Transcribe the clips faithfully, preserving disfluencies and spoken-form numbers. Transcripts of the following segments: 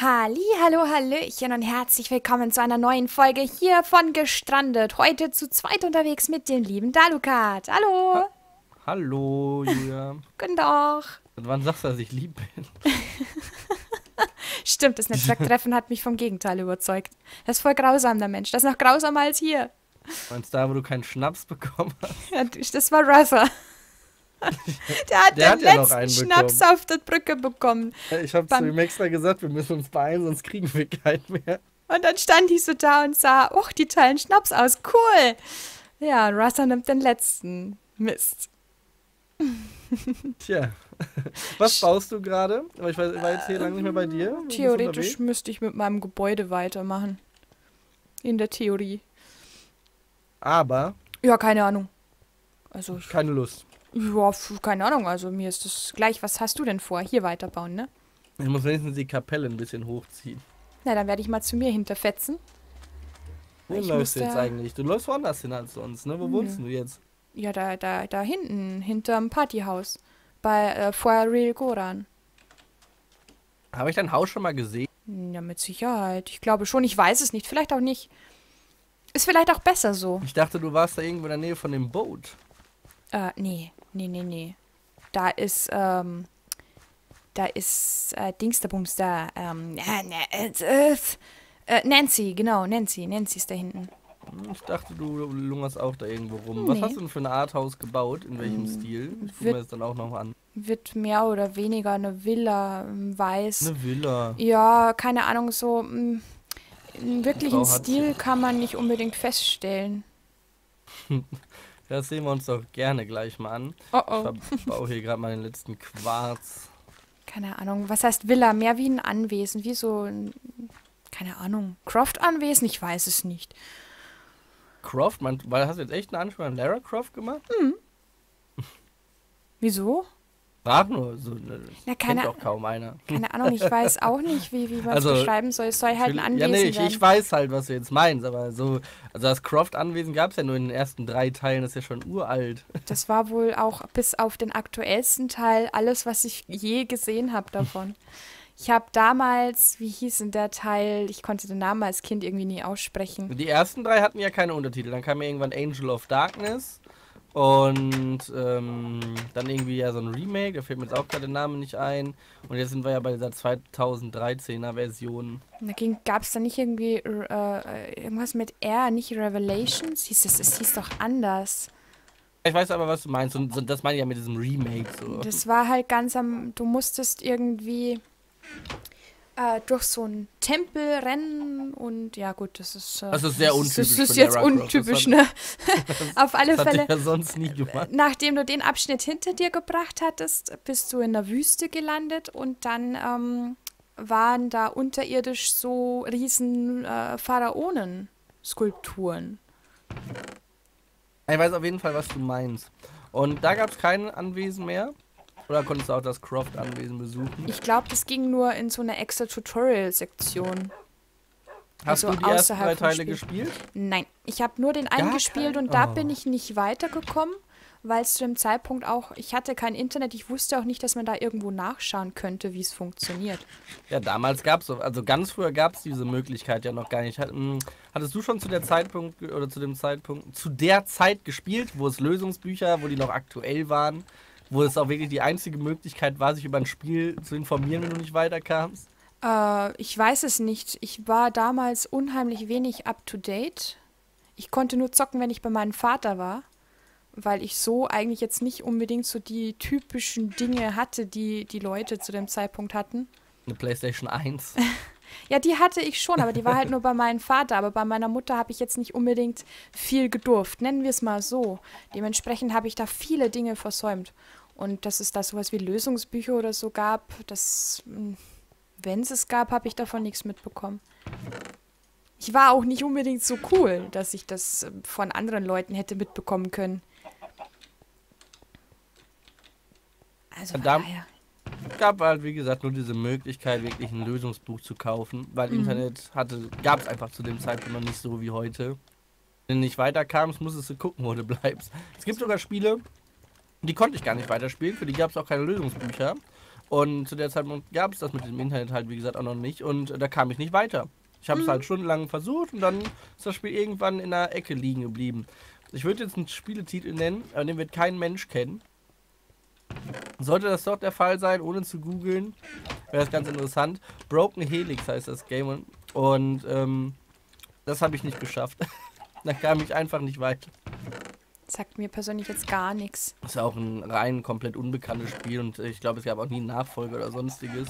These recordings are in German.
Halli, hallo, hallöchen und herzlich willkommen zu einer neuen Folge hier von Gestrandet. Heute zu zweit unterwegs mit dem lieben Dalukat. Hallo. Ha Hallo, Julia. Guten Doch. Seit wann sagst du, dass ich lieb bin? Stimmt, das Netzwerktreffen hat mich vom Gegenteil überzeugt. Das ist voll grausam, der Mensch. Das ist noch grausamer als hier. Meinst du da, wo du keinen Schnaps bekommen hast? Ja, das war Ruther. Der hat Der den hat ja noch letzten einen Schnaps bekommen. auf der Brücke bekommen. Ich habe zu Beim- ihm extra gesagt, wir müssen uns beeilen, sonst kriegen wir keinen mehr. Und dann stand ich so da und sah, oh, die teilen Schnaps aus. Cool. Ja, Ruther nimmt den letzten. Mist. Tja. Was baust du gerade? Aber ich war, ich war jetzt hier lange nicht mehr bei dir. Du bist Theoretisch unterwegs. müsste ich mit meinem Gebäude weitermachen. In der Theorie. Aber Ja, keine Ahnung. Also, ich, keine Lust. ja, f- keine Ahnung. Also, mir ist das gleich. Was hast du denn vor? Hier weiterbauen, ne? Ich muss wenigstens die Kapelle ein bisschen hochziehen. Na, dann werde ich mal zu mir hinterfetzen. Wo Ich läufst du muss jetzt da- eigentlich? Du läufst woanders hin als sonst, ne? Wo wohnst du jetzt? Ja, da, da, da hinten, hinterm Partyhaus. Bei äh, Fuaril Goran. Habe ich dein Haus schon mal gesehen? Ja, mit Sicherheit. Ich glaube schon. Ich weiß es nicht. Vielleicht auch nicht. Ist vielleicht auch besser so. Ich dachte, du warst da irgendwo in der Nähe von dem Boot. Äh, nee. Nee, nee, nee. Da ist, ähm, da ist, äh, Dingsterbums da, ähm, äh, ne, äh, äh, Nancy, genau, Nancy. Nancy ist da hinten. Hm, Ich dachte, du lungerst auch da irgendwo rum. Was Nee. hast du denn für eine Art Haus gebaut? In welchem Ähm, Stil? Ich gucke wird- mir das dann auch noch an. Wird mehr oder weniger eine Villa, ähm, weiß. Eine Villa. Ja, keine Ahnung, so, mh, einen wirklichen Frau hat- Stil kann man nicht unbedingt feststellen. Das sehen wir uns doch gerne gleich mal an. Oh Ich oh. verbaue hier gerade mal den letzten Quarz. Keine Ahnung, was heißt Villa? Mehr wie ein Anwesen, wie so ein, keine Ahnung, Croft-Anwesen? Ich weiß es nicht. Croft, man, weil hast du jetzt echt einen Anspruch an Lara Croft gemacht? Wieso? Frag nur, so, ne, das Na, kennt keine, doch kaum einer. keine Ahnung, ich weiß auch nicht, wie, wie man es Also, beschreiben soll. Es soll halt ein Anwesen ja, nee, ich, werden. ich weiß halt, was du jetzt meinst, aber so, also das Croft-Anwesen gab es ja nur in den ersten drei Teilen, das ist ja schon uralt. Das war wohl auch bis auf den aktuellsten Teil alles, was ich je gesehen habe davon. Ich habe damals, wie hieß denn der Teil, ich konnte den Namen als Kind irgendwie nie aussprechen. Die ersten drei hatten ja keine Untertitel, dann kam ja irgendwann Angel of Darkness und ähm, dann irgendwie ja so ein Remake, da fällt mir jetzt auch gerade der Name nicht ein. Und jetzt sind wir ja bei dieser zweitausenddreizehner Version. Da gab es da nicht irgendwie äh, irgendwas mit R, nicht Revelations? Hieß das, es hieß doch anders. Ich weiß aber, was du meinst, und so- das meine ich ja mit diesem Remake so. Das war halt ganz am, du musstest irgendwie äh, durch so einen Tempel rennen und ja gut, das ist äh, Das ist sehr untypisch Das ist für jetzt Lara Croft. untypisch, Das ne? Auf alle Das hat Fälle, er ja sonst nie gemacht. nachdem du den Abschnitt hinter dir gebracht hattest, bist du in der Wüste gelandet und dann ähm, waren da unterirdisch so riesen äh, Pharaonen-Skulpturen. Ich weiß auf jeden Fall, was du meinst. Und da gab es kein Anwesen mehr? Oder konntest du auch das Croft-Anwesen besuchen? Ich glaube, das ging nur in so eine extra Tutorial-Sektion. Hast also du die ersten außerhalb drei vom Teile Spiel. gespielt? Nein, ich habe nur den einen Gar gespielt keinen? und da Oh. bin ich nicht weitergekommen, weil es zu dem Zeitpunkt auch, ich hatte kein Internet, ich wusste auch nicht, dass man da irgendwo nachschauen könnte, wie es funktioniert. Ja, damals gab es, also ganz früher gab es diese Möglichkeit ja noch gar nicht. Hat, hm, hattest du schon zu der Zeitpunkt ge- oder zu dem Zeitpunkt, zu der Zeit gespielt, wo es Lösungsbücher, wo die noch aktuell waren, wo es auch wirklich die einzige Möglichkeit war, sich über ein Spiel zu informieren, wenn du nicht weiterkamst? Äh, ich weiß es nicht. Ich war damals unheimlich wenig up-to-date. Ich konnte nur zocken, wenn ich bei meinem Vater war, weil ich so eigentlich jetzt nicht unbedingt so die typischen Dinge hatte, die die Leute zu dem Zeitpunkt hatten. Eine PlayStation eins. Ja, die hatte ich schon, aber die war halt nur bei meinem Vater. Aber bei meiner Mutter habe ich jetzt nicht unbedingt viel gedurft. Nennen wir es mal so. Dementsprechend habe ich da viele Dinge versäumt. Und dass es da sowas wie Lösungsbücher oder so gab, das, wenn es es gab, habe ich davon nichts mitbekommen. Ich war auch nicht unbedingt so cool, dass ich das äh, von anderen Leuten hätte mitbekommen können. Also von Da- daher. Es gab halt, wie gesagt, nur diese Möglichkeit, wirklich ein Lösungsbuch zu kaufen, weil Mhm. Internet hatte, gab es einfach zu dem Zeitpunkt noch nicht so wie heute. Wenn du nicht weiterkamst, musstest du gucken, wo du bleibst. Es gibt sogar Spiele, die konnte ich gar nicht weiterspielen, für die gab es auch keine Lösungsbücher. Und zu der Zeit gab es das mit dem Internet halt, wie gesagt, auch noch nicht. Und äh, da kam ich nicht weiter. Ich habe es Mhm. halt stundenlang versucht und dann ist das Spiel irgendwann in der Ecke liegen geblieben. Ich würde jetzt einen Spieletitel nennen, aber den wird kein Mensch kennen. Sollte das doch der Fall sein, ohne zu googeln, wäre das ganz interessant. Broken Helix heißt das Game. Und ähm, das habe ich nicht geschafft. Da kam ich einfach nicht weiter. Sagt mir persönlich jetzt gar nichts. Das ist auch ein rein komplett unbekanntes Spiel und ich glaube, es gab auch nie einen Nachfolger oder sonstiges.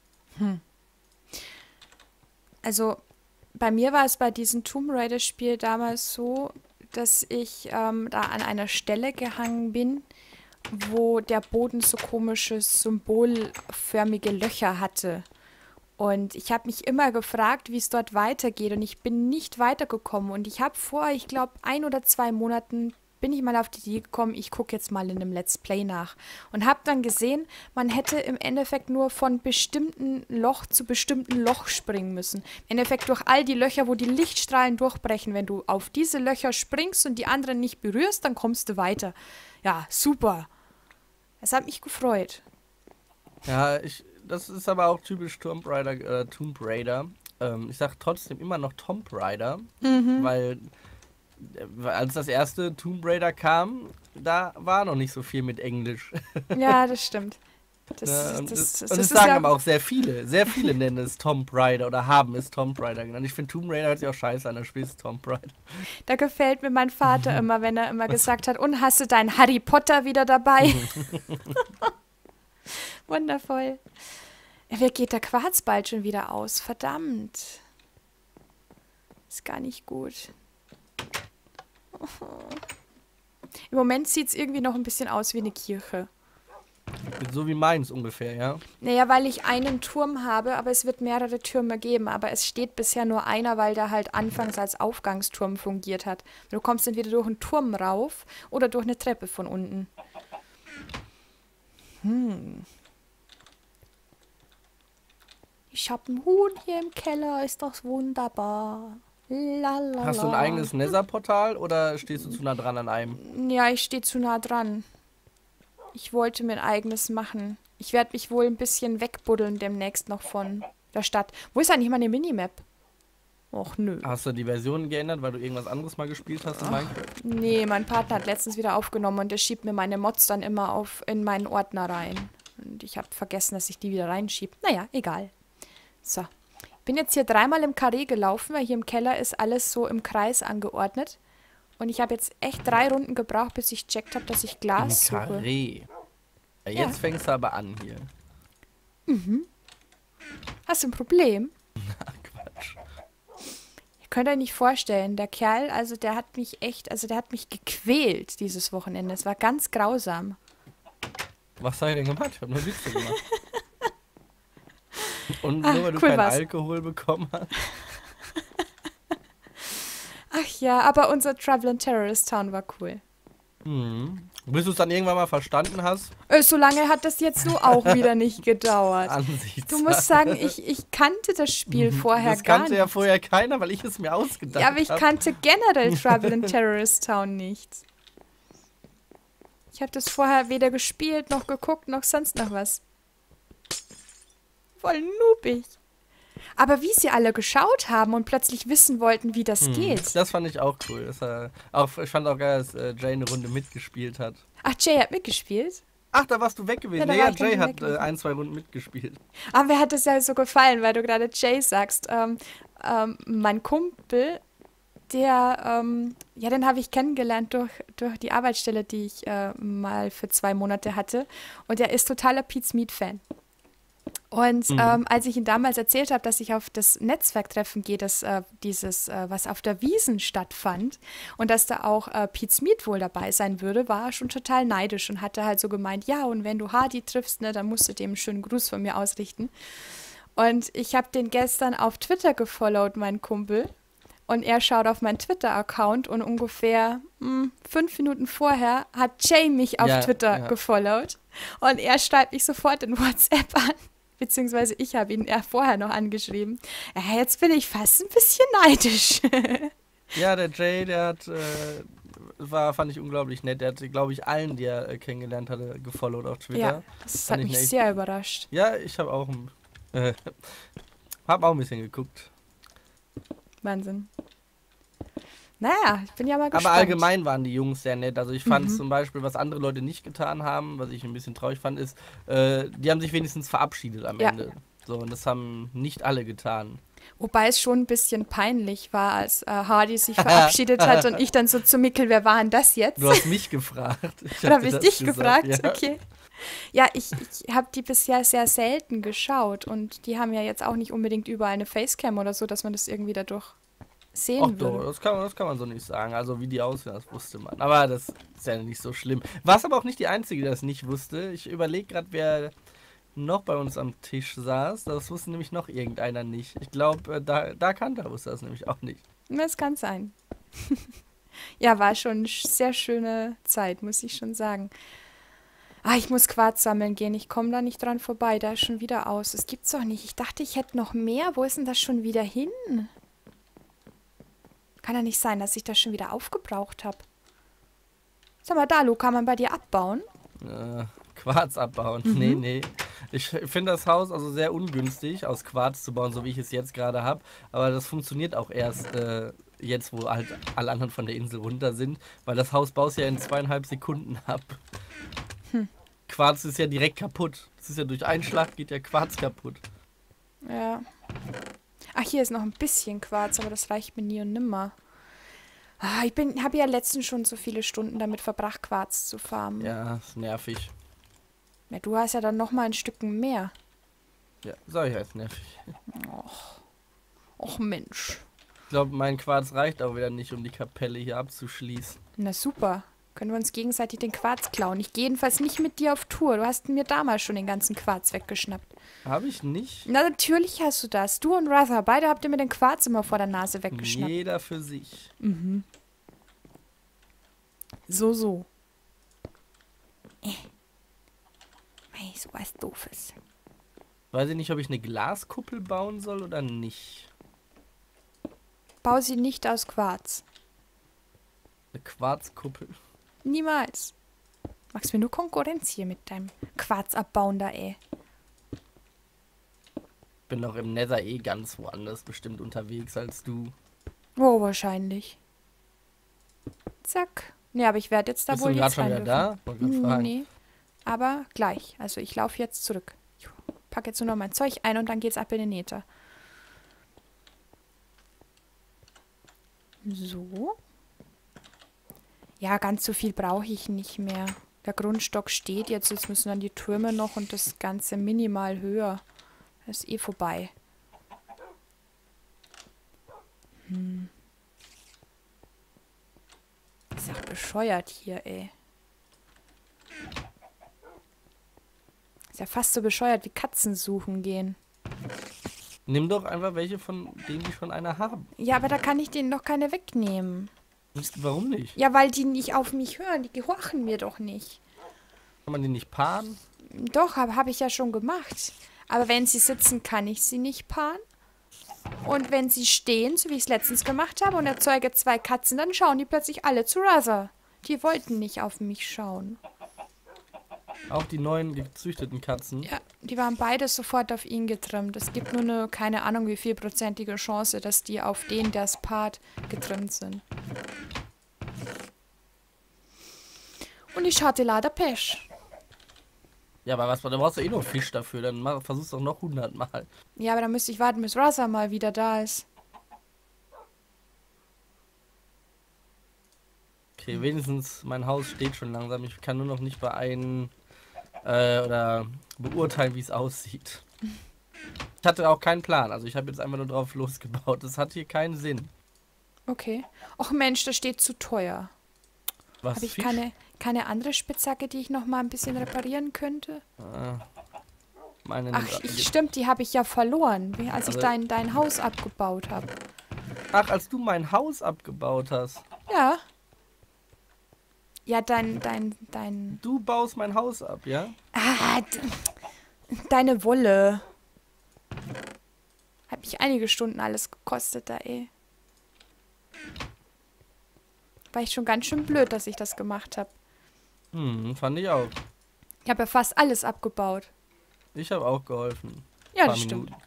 Also bei mir war es bei diesem Tomb Raider-Spiel damals so, dass ich ähm, da an einer Stelle gehangen bin, wo der Boden so komische symbolförmige Löcher hatte. Und ich habe mich immer gefragt, wie es dort weitergeht und ich bin nicht weitergekommen. Und ich habe vor, ich glaube, ein oder zwei Monaten bin ich mal auf die Idee gekommen, ich gucke jetzt mal in einem Let's Play nach. Und habe dann gesehen, man hätte im Endeffekt nur von bestimmten Loch zu bestimmten Loch springen müssen. Im Endeffekt durch all die Löcher, wo die Lichtstrahlen durchbrechen. Wenn du auf diese Löcher springst und die anderen nicht berührst, dann kommst du weiter. Ja, super. Es hat mich gefreut. Ja, ich, das ist aber auch typisch Tomb Raider. Äh, Tomb Raider. Ähm, ich sag trotzdem immer noch Tomb Raider, Mhm. weil äh, als das erste Tomb Raider kam, da war noch nicht so viel mit Englisch. Ja, das stimmt. Das, Ja, und das, es, das, und das es ist sagen ja, aber auch sehr viele. Sehr viele nennen es Tomb Raider oder haben es Tomb Raider genannt. Ich finde Tomb Raider hört sich auch scheiße an, dann spielst du Tomb Raider. da gefällt mir mein Vater immer, wenn er immer gesagt hat, und hast du deinen Harry Potter wieder dabei? Wundervoll. Wer geht der Quarz bald schon wieder aus? Verdammt. Ist gar nicht gut. Im Moment sieht es irgendwie noch ein bisschen aus wie eine Kirche. So wie meins ungefähr, ja. Naja, weil ich einen Turm habe, aber es wird mehrere Türme geben. Aber es steht bisher nur einer, weil der halt anfangs als Aufgangsturm fungiert hat. Du kommst entweder durch einen Turm rauf oder durch eine Treppe von unten. Hm. Ich habe ein Huhn hier im Keller, ist doch wunderbar. Lalala. Hast du ein eigenes Nether-Portal oder stehst du zu nah dran an einem? Ja, ich stehe zu nah dran. Ich wollte mir ein eigenes machen. Ich werde mich wohl ein bisschen wegbuddeln demnächst noch von der Stadt. Wo ist eigentlich meine Minimap? Och, nö. Hast du die Version geändert, weil du irgendwas anderes mal gespielt hast in Minecraft? Nee, mein Partner hat letztens wieder aufgenommen und der schiebt mir meine Mods dann immer auf in meinen Ordner rein. Und ich habe vergessen, dass ich die wieder reinschiebe. Naja, egal. So. Bin jetzt hier dreimal im Karree gelaufen, weil hier im Keller ist alles so im Kreis angeordnet. Und ich habe jetzt echt drei Runden gebraucht, bis ich checkt habe, dass ich Glas Im suche. Karree. Ja, jetzt Ja. fängst du aber an hier. Hast du ein Problem? Quatsch. Ihr könnt euch nicht vorstellen, der Kerl, also der hat mich echt, also der hat mich gequält dieses Wochenende. Es war ganz grausam. Was hast du denn gemacht? Ich hab nur Witze gemacht. Und Ah, nur weil du cool keinen war's. Alkohol bekommen hast. Ach ja, aber unser Travel in Terrorist Town war cool. Hm. Bis du es dann irgendwann mal verstanden hast, Äh, so lange hat das jetzt nur auch wieder nicht gedauert. Ansichtssache. Du musst sagen, ich, ich kannte das Spiel vorher Das gar kannte nicht. ja vorher keiner, weil ich es mir ausgedacht Ja, aber ich habe. kannte generell Travel in Terrorist Town nicht. Ich habe das vorher weder gespielt, noch geguckt, noch sonst noch was. Voll noobig. Aber wie sie alle geschaut haben und plötzlich wissen wollten, wie das Hm, geht. Das fand ich auch cool. Das, äh, auch, ich fand auch geil, dass äh, Jay eine Runde mitgespielt hat. Ach, Jay hat mitgespielt. Ach, da warst du weg gewesen. Ja, da nee, war ja, ich dann Jay schon hat weg äh, gewesen. ein, zwei Runden mitgespielt. Aber mir hat das ja so gefallen, weil du gerade Jay sagst. Ähm, ähm, mein Kumpel, der, ähm, ja, den habe ich kennengelernt durch, durch die Arbeitsstelle, die ich äh, mal für zwei Monate hatte. Und er ist totaler Pete's Meat-Fan. Und Mhm. ähm, als ich ihm damals erzählt habe, dass ich auf das Netzwerktreffen gehe, das, äh, dieses, äh, was auf der Wiesn stattfand, und dass da auch äh, Pete's Meat wohl dabei sein würde, war er schon total neidisch und hatte halt so gemeint, ja, und wenn du Hardy triffst, ne, dann musst du dem einen schönen Gruß von mir ausrichten. Und ich habe den gestern auf Twitter gefollowt, mein Kumpel. Und er schaut auf meinen Twitter-Account und ungefähr mh, fünf Minuten vorher hat Jay mich auf Ja, Twitter ja. gefollowt. Und er schreibt mich sofort in WhatsApp an. Beziehungsweise ich habe ihn eher vorher noch angeschrieben. Ja, jetzt bin ich fast ein bisschen neidisch. Ja, der Jay, der hat, äh, war, fand ich unglaublich nett. Der hatte, glaube ich, allen, die er äh, kennengelernt hatte, gefollowt auf Twitter. Ja, das Fand hat ich mich echt- sehr überrascht. Ja, ich habe auch, ein- äh, hab auch ein bisschen geguckt. Wahnsinn. Naja, ich bin ja mal gespannt. Aber allgemein waren die Jungs sehr nett. Also ich fand Mhm. zum Beispiel, was andere Leute nicht getan haben, was ich ein bisschen traurig fand, ist, äh, die haben sich wenigstens verabschiedet am Ja. Ende. So, und das haben nicht alle getan. Wobei es schon ein bisschen peinlich war, als äh, Hardy sich verabschiedet hat und ich dann so zu Mickel, wer war denn das jetzt? Du hast mich gefragt. Ich Oder hatte habe ich das dich gesagt, gefragt? Ja. Okay. Ja, ich, ich habe die bisher sehr selten geschaut und die haben ja jetzt auch nicht unbedingt überall eine Facecam oder so, dass man das irgendwie dadurch sehen Ach doch, würde. das kann, man, das kann man so nicht sagen. Also wie die aussehen, das wusste man. Aber das ist ja nicht so schlimm. War es aber auch nicht die Einzige, die das nicht wusste. Ich überlege gerade, wer noch bei uns am Tisch saß. Das wusste nämlich noch irgendeiner nicht. Ich glaube, da, da kannte wusste das nämlich auch nicht. Das kann sein. Ja, war schon eine sehr schöne Zeit, muss ich schon sagen. Ah, ich muss Quarz sammeln gehen. Ich komme da nicht dran vorbei. Da ist schon wieder aus. Das gibt's doch nicht. Ich dachte, ich hätte noch mehr. Wo ist denn das schon wieder hin? Kann ja nicht sein, dass ich das schon wieder aufgebraucht habe. Sag mal, Dalu, kann man bei dir abbauen? Äh, Quarz abbauen. Nee, nee. Ich finde das Haus also sehr ungünstig, aus Quarz zu bauen, so wie ich es jetzt gerade habe. Aber das funktioniert auch erst äh, jetzt, wo halt alle anderen von der Insel runter sind. Weil das Haus baust ja in zweieinhalb Sekunden ab. Quarz ist ja direkt kaputt. Das ist ja durch Einschlag geht ja Quarz kaputt. Ja. Ach, hier ist noch ein bisschen Quarz, aber das reicht mir nie und nimmer. Ah, ich bin, habe ja letztens schon so viele Stunden damit verbracht, Quarz zu farmen. Ja, ist nervig. Ja, du hast ja dann noch mal ein Stückchen mehr. Ja, sag ich ja, ist nervig. Och Mensch. Ich glaube, mein Quarz reicht auch wieder nicht, um die Kapelle hier abzuschließen. Na super. Können wir uns gegenseitig den Quarz klauen. Ich gehe jedenfalls nicht mit dir auf Tour. Du hast mir damals schon den ganzen Quarz weggeschnappt. Habe ich nicht. Na, natürlich hast du das. Du und Ratha, beide habt ihr mir den Quarz immer vor der Nase weggeschnappt. Jeder für sich. So, so. Äh. Hey, so was Doofes. Weiß ich nicht, ob ich eine Glaskuppel bauen soll oder nicht. Bau sie nicht aus Quarz. Eine Quarzkuppel. Niemals. Machst mir nur Konkurrenz hier mit deinem Quarz abbauen da, ey. Bin doch im Nether eh ganz woanders bestimmt unterwegs als du. Oh, wahrscheinlich. Zack. Nee, aber ich werde jetzt da Bist wohl du gerade jetzt schon rein wieder dürfen. da? Wollte gerade fragen. Nee, aber gleich. Also ich laufe jetzt zurück. Ich packe jetzt nur noch mein Zeug ein und dann geht's ab in den Nether. So. Ja, ganz so viel brauche ich nicht mehr. Der Grundstock steht jetzt. Jetzt müssen dann die Türme noch und das Ganze minimal höher. Das ist eh vorbei. Hm. Ist auch bescheuert hier, ey. Ist ja fast so bescheuert wie Katzen suchen gehen. Nimm doch einfach welche von denen, die schon eine haben. Ja, aber da kann ich denen doch keine wegnehmen. Warum nicht? Ja, weil die nicht auf mich hören. Die gehorchen mir doch nicht. Kann man die nicht paaren? Doch, habe hab ich ja schon gemacht. Aber wenn sie sitzen, kann ich sie nicht paaren. Und wenn sie stehen, so wie ich es letztens gemacht habe, und erzeuge zwei Katzen, dann schauen die plötzlich alle zu Ratha. Die wollten nicht auf mich schauen. Auch die neuen gezüchteten Katzen? Ja, die waren beide sofort auf ihn getrimmt. Es gibt nur eine, keine Ahnung, wie viel prozentige Chance, dass die auf den, der es paart, getrimmt sind. Und ich hatte leider Pech. Ja, aber was, da brauchst du eh noch Fisch dafür. Dann mach, versuch's doch noch hundertmal. Ja, aber dann müsste ich warten, bis Ratha mal wieder da ist. Okay, wenigstens mein Haus steht schon langsam. Ich kann nur noch nicht beein äh, oder beurteilen, wie es aussieht. Ich hatte auch keinen Plan. Also ich habe jetzt einfach nur drauf losgebaut. Das hat hier keinen Sinn. Okay. Och Mensch, das steht zu teuer. Was? Habe ich Fisch? keine, keine andere Spitzhacke, die ich noch mal ein bisschen reparieren könnte? Ah, meine Ach, nimmt- ich, stimmt, die habe ich ja verloren, wie- als ich Also- dein, dein Haus abgebaut habe. Ach, als du mein Haus abgebaut hast. Ja. Ja, dein, dein, dein... Du baust mein Haus ab, ja? Ah, d- deine Wolle. Hat mich einige Stunden alles gekostet da, ey. War ich schon ganz schön blöd, dass ich das gemacht habe. Hm, fand ich auch. Ich habe ja fast alles abgebaut. Ich habe auch geholfen. Ja, Paar das stimmt. Minuten.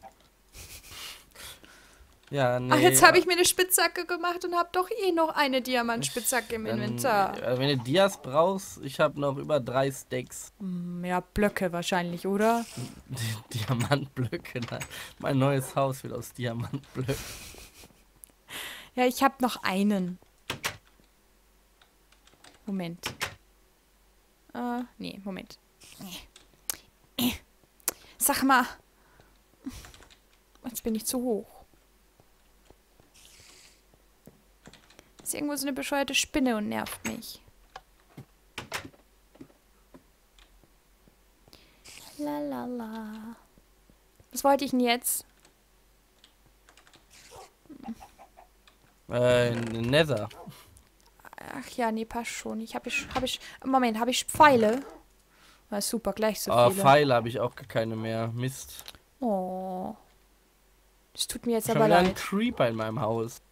Ja, nee. Ach, jetzt habe ich mir eine Spitzhacke gemacht und habe doch eh noch eine Diamantspitzhacke im Dann, Inventar. äh, wenn du Dias brauchst, ich habe noch über drei Stacks. Hm, ja, Blöcke wahrscheinlich, oder? Diamantblöcke. Nein. Mein neues Haus wird aus Diamantblöcken. Ja, ich habe noch einen. Moment. Äh, nee, Moment. Sag mal. Jetzt bin ich zu hoch. Ist irgendwo so eine bescheuerte Spinne und nervt mich. Lalala. Was wollte ich denn jetzt? Äh, Nether. Ach ja, nee, passt schon. Ich habe ich, hab ich, Moment, habe ich Pfeile? Na super, gleich so Oh, viele. Pfeile habe ich auch gar keine mehr. Mist. Oh. Das tut mir jetzt Schon aber wieder ein leid. Creeper in meinem Haus.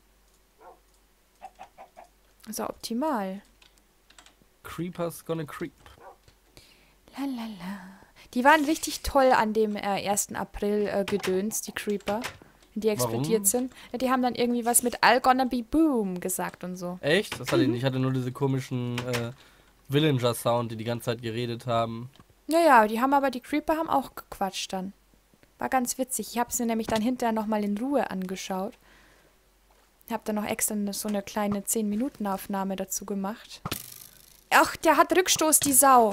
Also optimal. Creepers gonna creep. Lalala. Die waren richtig toll an dem äh, ersten April äh, gedöns, die Creeper. Die explodiert Warum? sind. Ja, die haben dann irgendwie was mit All gonna be boom gesagt und so. Echt? Das hatte ich nicht. Ich hatte nur diese komischen äh, Villager-Sound, die die ganze Zeit geredet haben. Naja, die haben aber, die Creeper haben auch gequatscht dann. War ganz witzig. Ich habe es mir nämlich dann hinterher nochmal in Ruhe angeschaut. Ich habe dann noch extra ne- so eine kleine zehn Minuten Aufnahme dazu gemacht. Ach, der hat Rückstoß, die Sau.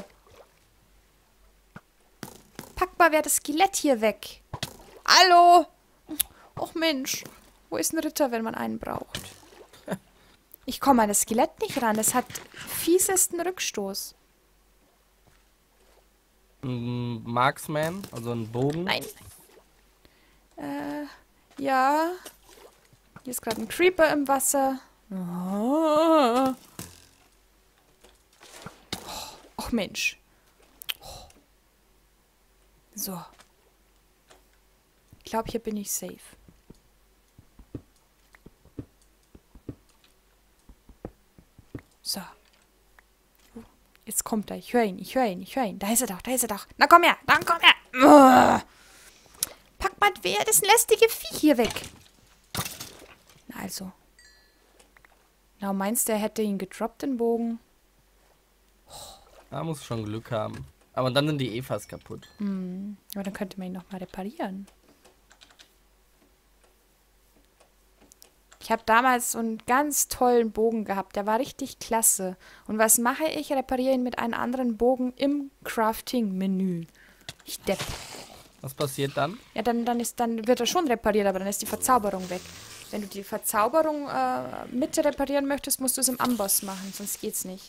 Pack mal wer das Skelett hier weg. Hallo? Och Mensch, wo ist ein Ritter, wenn man einen braucht? Ich komme an das Skelett nicht ran. Es hat fiesesten Rückstoß. Ein Marksman, also ein Bogen. Nein. Äh, ja. Hier ist gerade ein Creeper im Wasser. Oh. Och Mensch. So. Ich glaube, hier bin ich safe. So. Jetzt kommt er. Ich höre ihn, ich höre ihn, ich höre ihn. Da ist er doch, da ist er doch. Na komm her, dann komm her. Uah. Pack mal wer das lästige Vieh hier weg. Na also. Na, meinst du, er hätte ihn gedroppt, den Bogen? Da muss schon Glück haben. Aber dann sind die eh fast kaputt. Hm. Aber dann könnte man ihn nochmal reparieren. Ich habe damals so einen ganz tollen Bogen gehabt. Der war richtig klasse. Und was mache ich? Repariere ihn mit einem anderen Bogen im Crafting-Menü. Ich depp. Was passiert dann? Ja, dann, dann, ist, dann wird er schon repariert, aber dann ist die Verzauberung weg. Wenn du die Verzauberung äh, mit reparieren möchtest, musst du es im Amboss machen, sonst geht's nicht.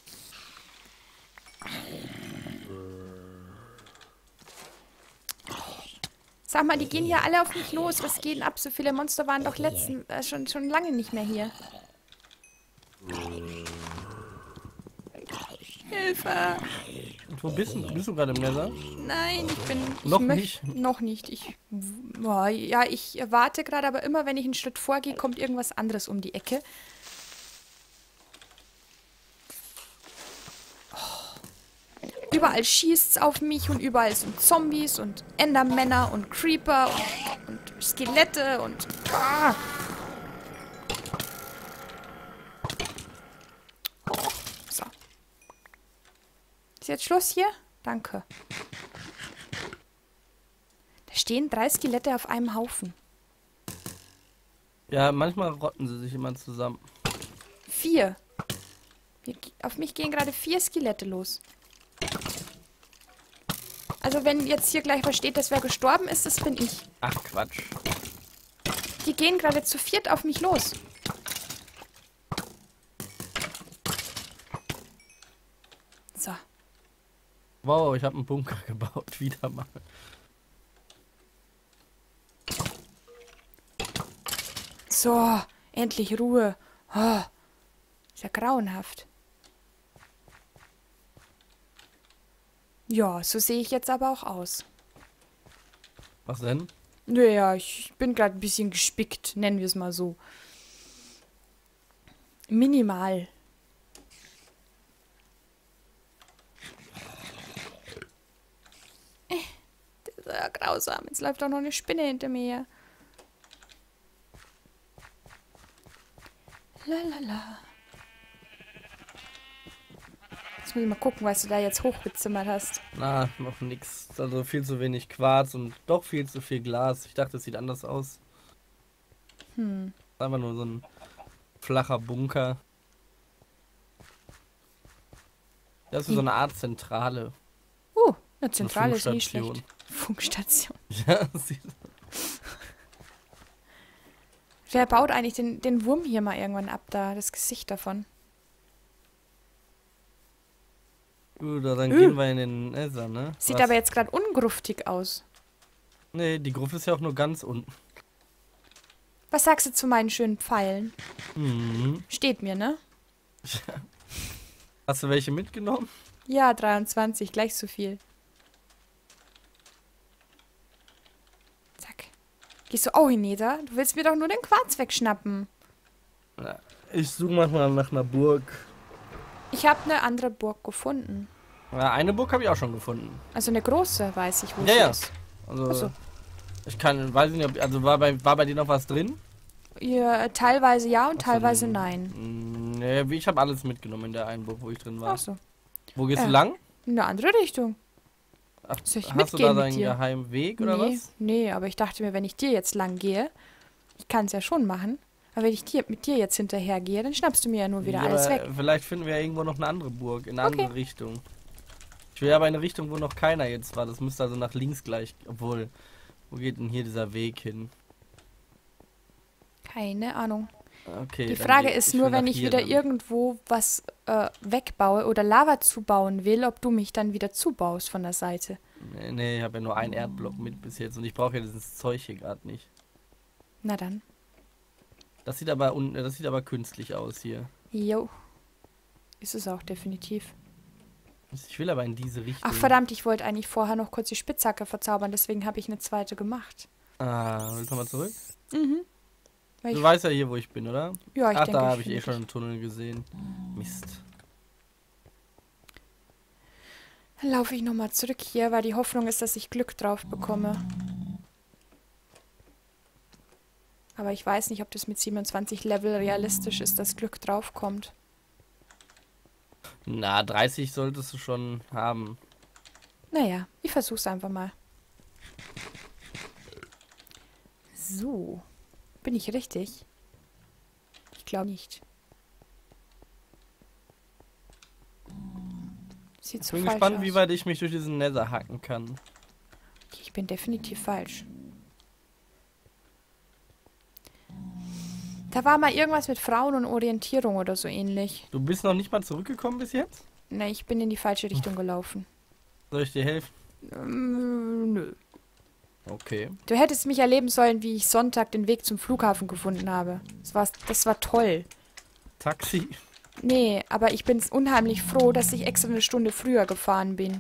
Sag mal, die gehen hier alle auf mich los. Was geht denn ab? So viele Monster waren doch letzten, äh, schon, schon lange nicht mehr hier. Hilfe! Und wo bist du? Bist du gerade im Nether? Nein, ich bin... Ich Noch möcht- nicht? Noch nicht. Ich, boah, ja, ich warte gerade, aber immer, wenn ich einen Schritt vorgehe, kommt irgendwas anderes um die Ecke. Oh. Überall schießt's auf mich und überall sind Zombies und Endermänner und Creeper und, und Skelette und... Ah. So. Ist jetzt Schluss hier? Danke. Da stehen drei Skelette auf einem Haufen. Ja, manchmal rotten sie sich immer zusammen. Vier. Hier, auf mich gehen gerade vier Skelette los. Also wenn jetzt hier gleich was steht, dass wer gestorben ist, das bin ich. Ach, Quatsch. Die gehen gerade zu viert auf mich los. So. Wow, ich habe einen Bunker gebaut. Wieder mal. So, endlich Ruhe. Oh, ist ja grauenhaft. Ja, so sehe ich jetzt aber auch aus. Was denn? Naja, ich bin gerade ein bisschen gespickt, nennen wir es mal so. Minimal. äh, grausam. Jetzt läuft auch noch eine Spinne hinter mir. Lalala. Jetzt muss ich mal gucken, was du da jetzt hochgezimmert hast. Na, noch nix. Also viel zu wenig Quarz und doch viel zu viel Glas. Ich dachte, es sieht anders aus. Hm. Einfach nur so ein flacher Bunker. Das ist wie so eine Art Zentrale. Uh, eine Zentrale ist nicht Funkstation. schlecht. Funkstation. Ja, sieht. Wer baut eigentlich den, den Wurm hier mal irgendwann ab, da, das Gesicht davon? Gut, dann Äh. gehen wir in den Nether, ne? Sieht Was? aber jetzt gerade ungruftig aus. Nee, die Gruft ist ja auch nur ganz unten. Was sagst du zu meinen schönen Pfeilen? Mhm. Steht mir, ne? Hast du welche mitgenommen? Ja, dreiundzwanzig, gleich so viel. Zack. Gehst du auch hinnieder? Du willst mir doch nur den Quarz wegschnappen. Ja, ich suche manchmal nach einer Burg. Ich habe eine andere Burg gefunden. Ja, eine Burg habe ich auch schon gefunden. Also eine große, weiß ich, wo Ja, sie ja. ist. Also, Ach so. ich kann, weiß nicht, ob, also war bei, war bei dir noch was drin? Ja, teilweise ja und Ach so, teilweise n- nein. n- Nee, ich habe alles mitgenommen in der einen Burg, wo ich drin war. Ach so. Wo gehst Ja. du lang? In eine andere Richtung. Ach, Soll ich hast du mitgehen da mit deinen dir? geheimen Weg oder nee, was? nee, aber ich dachte mir, wenn ich dir jetzt lang gehe, ich kann es ja schon machen, aber wenn ich dir, mit dir jetzt hinterher gehe, dann schnappst du mir ja nur wieder Ja, alles aber weg. Vielleicht finden wir ja irgendwo noch eine andere Burg, in eine Okay. andere Richtung. Ich will aber in eine Richtung, wo noch keiner jetzt war. Das müsste also nach links gleich, obwohl, wo geht denn hier dieser Weg hin? Keine Ahnung. Okay. Die dann Frage geh- ist will nur, wenn nach ich hier wieder dann. irgendwo was äh, wegbaue oder Lava zubauen will, ob du mich dann wieder zubaust von der Seite. Nee, nee, ich habe ja nur einen Erdblock mit bis jetzt und ich brauche ja dieses Zeug hier gerade nicht. Na dann. Das sieht aber un das sieht aber künstlich aus hier. Jo. Ist es auch definitiv. Ich will aber in diese Richtung. Ach verdammt, ich wollte eigentlich vorher noch kurz die Spitzhacke verzaubern, deswegen habe ich eine zweite gemacht. Ah, willst du mal zurück? Mhm. Weil Du ich, weißt ja hier, wo ich bin, oder? ja, ich Ach, denke, da habe ich eh finde schon dich. einen Tunnel gesehen. Mist. Dann laufe ich nochmal zurück hier, weil die Hoffnung ist, dass ich Glück drauf bekomme. Aber ich weiß nicht, ob das mit siebenundzwanzig Level realistisch ist, dass Glück draufkommt. Na, dreißig solltest du schon haben. Naja, ich versuch's einfach mal. So. Bin ich richtig? Ich glaube nicht. Sieht Ich so bin falsch gespannt, aus. wie weit ich mich durch diesen Nether hacken kann. Ich bin definitiv falsch. Da war mal irgendwas mit Frauen und Orientierung oder so ähnlich. Du bist noch nicht mal zurückgekommen bis jetzt? Ne, ich bin in die falsche Richtung gelaufen. Soll ich dir helfen? Ähm, nö. Okay. Du hättest mich erleben sollen, wie ich Sonntag den Weg zum Flughafen gefunden habe. Das war, das war toll. Taxi. Nee, aber ich bin unheimlich froh, dass ich extra eine Stunde früher gefahren bin.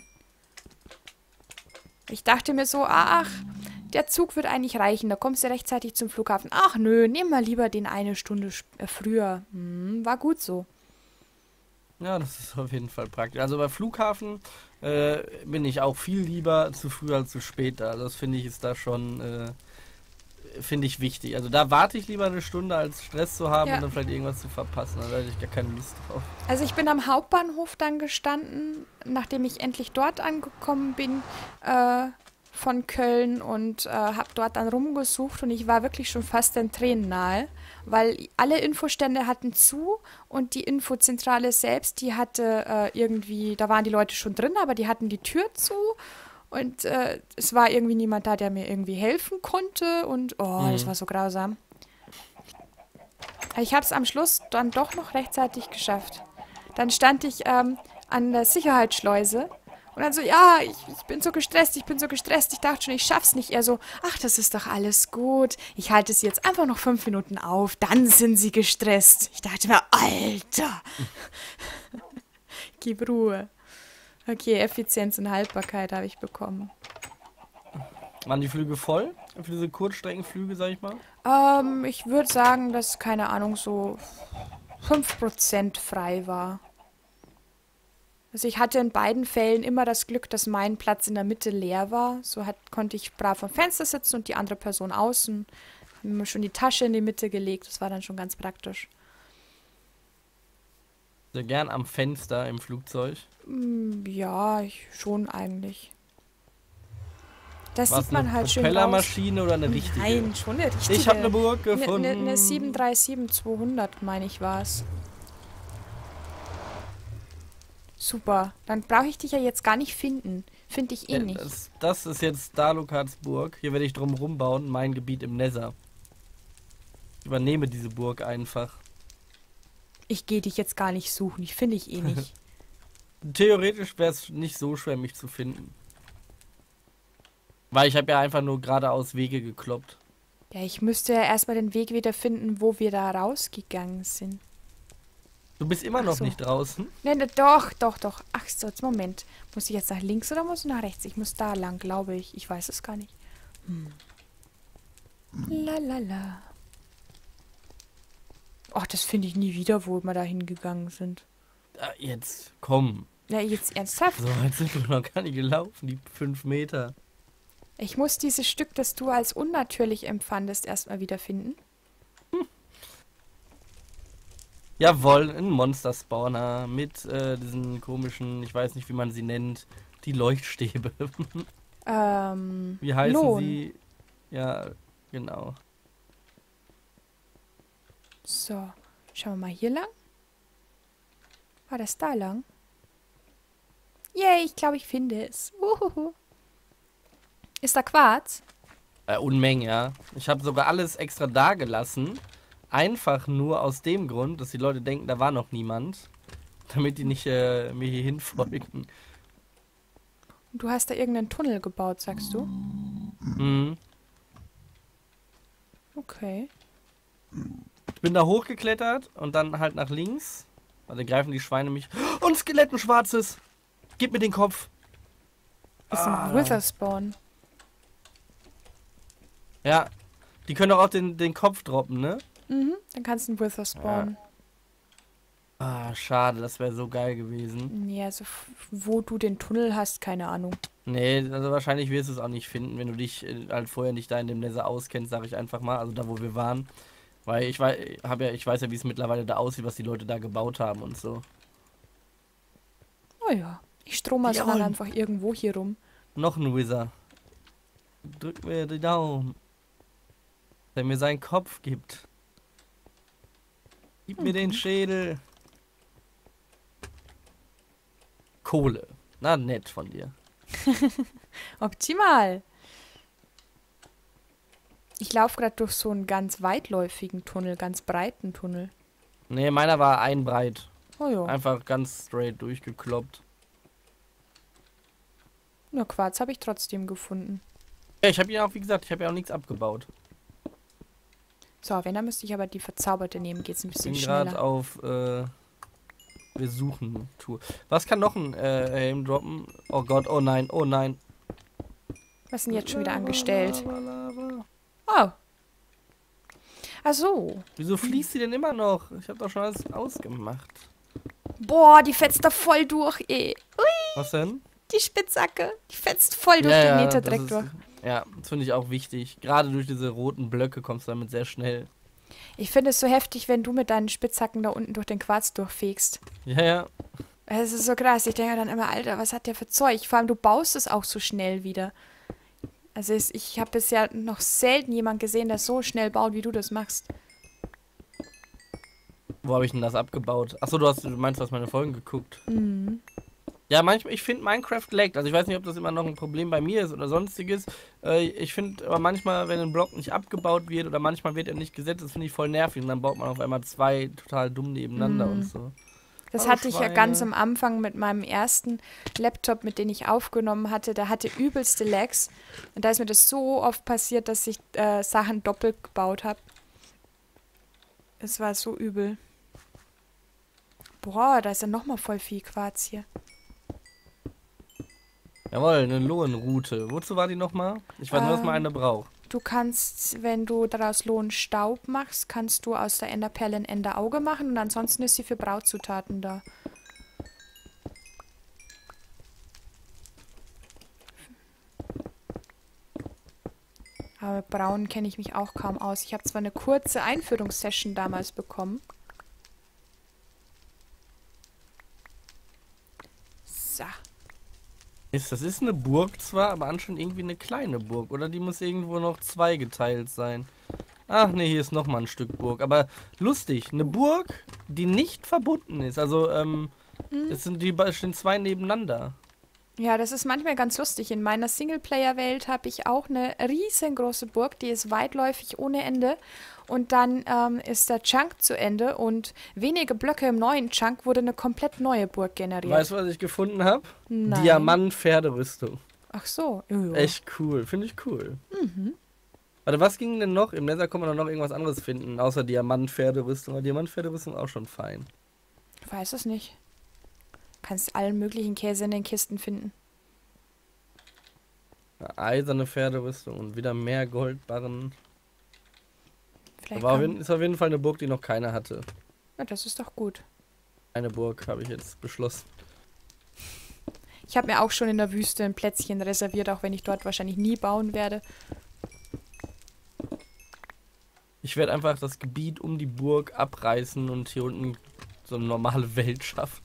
Ich dachte mir so, ach, der Zug wird eigentlich reichen, da kommst du rechtzeitig zum Flughafen. Ach nö, nimm mal lieber den eine Stunde sp- äh, früher. Hm, war gut so. Ja, das ist auf jeden Fall praktisch. Also bei Flughafen äh, bin ich auch viel lieber zu früh als zu spät da. Das finde ich ist da schon, äh, finde ich wichtig. Also da warte ich lieber eine Stunde, als Stress zu haben Ja. und dann vielleicht irgendwas zu verpassen. Da hätte ich gar keine Lust drauf. Also ich bin am Hauptbahnhof dann gestanden, nachdem ich endlich dort angekommen bin, äh, von Köln und äh, habe dort dann rumgesucht und ich war wirklich schon fast den Tränen nahe, weil alle Infostände hatten zu und die Infozentrale selbst, die hatte äh, irgendwie, da waren die Leute schon drin, aber die hatten die Tür zu und äh, es war irgendwie niemand da, der mir irgendwie helfen konnte und oh, Mhm. das war so grausam. Ich habe es am Schluss dann doch noch rechtzeitig geschafft. Dann stand ich ähm, an der Sicherheitsschleuse und dann so, ja, ich, ich bin so gestresst, ich bin so gestresst. Ich dachte schon, ich schaff's nicht. Er so, ach, das ist doch alles gut. Ich halte sie jetzt einfach noch fünf Minuten auf, dann sind sie gestresst. Ich dachte mir, Alter. Gib Ruhe. Okay, Effizienz und Haltbarkeit habe ich bekommen. Waren die Flüge voll? Für diese Kurzstreckenflüge, sag ich mal? Ähm, ich würde sagen, dass, keine Ahnung, so fünf Prozent frei war. Also ich hatte in beiden Fällen immer das Glück, dass mein Platz in der Mitte leer war. So hat, konnte ich brav am Fenster sitzen und die andere Person außen. Haben mir schon die Tasche in die Mitte gelegt. Das war dann schon ganz praktisch. Sehr gern am Fenster im Flugzeug. Mm, ja, ich schon eigentlich. Das War es sieht man eine halt schön raus. Propellermaschine oder eine richtige? Nein, schon eine richtige. Ich habe eine Burg Eine gefunden. ne, ne sieben drei sieben zweihundert, meine ich, war es. Super. Dann brauche ich dich ja jetzt gar nicht finden. Finde ich eh Ja, nicht. das, das ist jetzt Dalukats Burg. Hier werde ich drum rumbauen, mein Gebiet im Nether. Ich übernehme diese Burg einfach. Ich gehe dich jetzt gar nicht suchen. Ich finde ich eh nicht. Theoretisch wäre es nicht so schwer, mich zu finden. Weil ich habe ja einfach nur geradeaus Wege gekloppt. Ja, ich müsste ja erstmal den Weg wieder finden, wo wir da rausgegangen sind. Du bist immer Ach noch so. nicht draußen. Ne, ne, doch, doch, doch. Ach so, jetzt Moment. Muss ich jetzt nach links oder muss ich nach rechts? Ich muss da lang, glaube ich. Ich weiß es gar nicht. Hm. La la la. Ach, das finde ich nie wieder, wo wir da hingegangen sind. Ah, jetzt, komm. Ja, jetzt ernsthaft? So weit sind wir noch gar nicht gelaufen, die fünf Meter. Ich muss dieses Stück, das du als unnatürlich empfandest, erstmal wiederfinden. Jawohl, ein Monster-Spawner mit äh, diesen komischen, ich weiß nicht, wie man sie nennt, die Leuchtstäbe. Ähm, Wie heißen Lohn. sie? Ja, genau. So, schauen wir mal hier lang. War das da lang? Yay, ich glaube, ich finde es. Uhuhu. Ist da Quarz? Äh, Unmengen, ja. Ich habe sogar alles extra da gelassen. Einfach nur aus dem Grund, dass die Leute denken, da war noch niemand. Damit die nicht äh, mir hier hinfolgen. Du hast da irgendeinen Tunnel gebaut, sagst du? Mhm. Okay. Ich bin da hochgeklettert und dann halt nach links. Also greifen die Schweine mich. Und Skelett, ein schwarzes! Gib mir den Kopf! Ist ein Witherspawn. Ja, die können doch auch den, den Kopf droppen, ne? Mhm, dann kannst du einen Wither spawnen. Ah, schade, das wäre so geil gewesen. Ja, also f- wo du den Tunnel hast, keine Ahnung. Nee, also wahrscheinlich wirst du es auch nicht finden, wenn du dich äh, halt vorher nicht da in dem Nether auskennst, sag ich einfach mal. Also da, wo wir waren. Weil ich weiß, hab ja, ich weiß ja, wie es mittlerweile da aussieht, was die Leute da gebaut haben und so. Oh ja, ich strome also Jawohl. mal einfach irgendwo hier rum. Noch ein Wither. Drück mir die Daumen. Der mir seinen Kopf gibt. Gib mir den Schädel. Kohle. Na, nett von dir. Optimal. Ich laufe gerade durch so einen ganz weitläufigen Tunnel, ganz breiten Tunnel. Nee, meiner war ein breit. Oh ja, Einfach ganz straight durchgekloppt. nur Quarz habe ich trotzdem gefunden. Ja, ich habe ja auch, wie gesagt, ich habe ja auch nichts abgebaut. So, wenn, dann müsste ich aber die verzauberte nehmen, geht's ein Ich bisschen bin gerade schneller. auf äh, wir suchen Tour. Was kann noch ein äh, Helm droppen? Oh Gott, oh nein, oh nein. Was ist denn jetzt schon wieder angestellt? Lava, Lava. Oh. Ach so. Wieso fließt sie denn immer noch? Ich habe doch schon alles ausgemacht. Boah, die fetzt da voll durch, ey. Ui, Was denn? die Spitzhacke. Die fetzt voll durch Ja, den ja, Nether-Dreck das durch. ist- Ja, das finde ich auch wichtig. Gerade durch diese roten Blöcke kommst du damit sehr schnell. Ich finde es so heftig, wenn du mit deinen Spitzhacken da unten durch den Quarz durchfegst. Ja, ja. Es ist so krass. Ich denke dann immer, Alter, was hat der für Zeug? Vor allem, du baust es auch so schnell wieder. Also es, ich habe bisher noch selten jemand gesehen, der so schnell baut, wie du das machst. Wo habe ich denn das abgebaut? Achso, du hast, du meinst, du hast meine Folgen geguckt. Mhm. Ja, manchmal, ich finde Minecraft laggt. Also ich weiß nicht, ob das immer noch ein Problem bei mir ist oder sonstiges. Äh, ich finde aber manchmal, wenn ein Block nicht abgebaut wird oder manchmal wird er nicht gesetzt, das finde ich voll nervig. Und dann baut man auf einmal zwei total dumm nebeneinander Mhm. und so. Das Hallo, hatte ich ja ganz Schweine. am Anfang mit meinem ersten Laptop, mit dem ich aufgenommen hatte. Der hatte übelste Lags. Und da ist mir das so oft passiert, dass ich äh, Sachen doppelt gebaut habe. Es war so übel. Boah, da ist ja nochmal voll viel Quarz hier. Jawohl, eine Lohenroute. Wozu war die nochmal? Ich weiß nur, dass man Ähm, eine braucht. Du kannst, wenn du daraus Lohnstaub machst, kannst du aus der Enderperle ein Enderauge machen und ansonsten ist sie für Brautzutaten da. Aber mit Braun kenne ich mich auch kaum aus. Ich habe zwar eine kurze Einführungssession damals bekommen. So. Ist, das ist eine Burg zwar, aber anscheinend irgendwie eine kleine Burg. Oder die muss irgendwo noch zweigeteilt sein. Ach nee, hier ist nochmal ein Stück Burg. Aber lustig, eine Burg, die nicht verbunden ist. Also, ähm, Hm? es sind die be- stehen zwei nebeneinander. Ja, das ist manchmal ganz lustig. In meiner Singleplayer-Welt habe ich auch eine riesengroße Burg, die ist weitläufig ohne Ende. Und dann ähm, ist der Chunk zu Ende und wenige Blöcke im neuen Chunk wurde eine komplett neue Burg generiert. Weißt du, was ich gefunden habe? Nein. Diamant-Pferderüstung. Ach so. Ja. Echt cool, finde ich cool. Mhm. Warte, was ging denn noch? Im Nether kann man doch noch irgendwas anderes finden, außer Diamant-Pferderüstung. Aber Diamant-Pferderüstung ist auch schon fein. Ich weiß es nicht. Kannst allen möglichen Käse in den Kisten finden. Eine eiserne Pferderüstung und wieder mehr Goldbarren. Vielleicht Aber auf kann... jeden- ist auf jeden Fall eine Burg, die noch keiner hatte. Ja, das ist doch gut. Eine Burg habe ich jetzt beschlossen. Ich habe mir auch schon in der Wüste ein Plätzchen reserviert, auch wenn ich dort wahrscheinlich nie bauen werde. Ich werde einfach das Gebiet um die Burg abreißen und hier unten so eine normale Welt schaffen.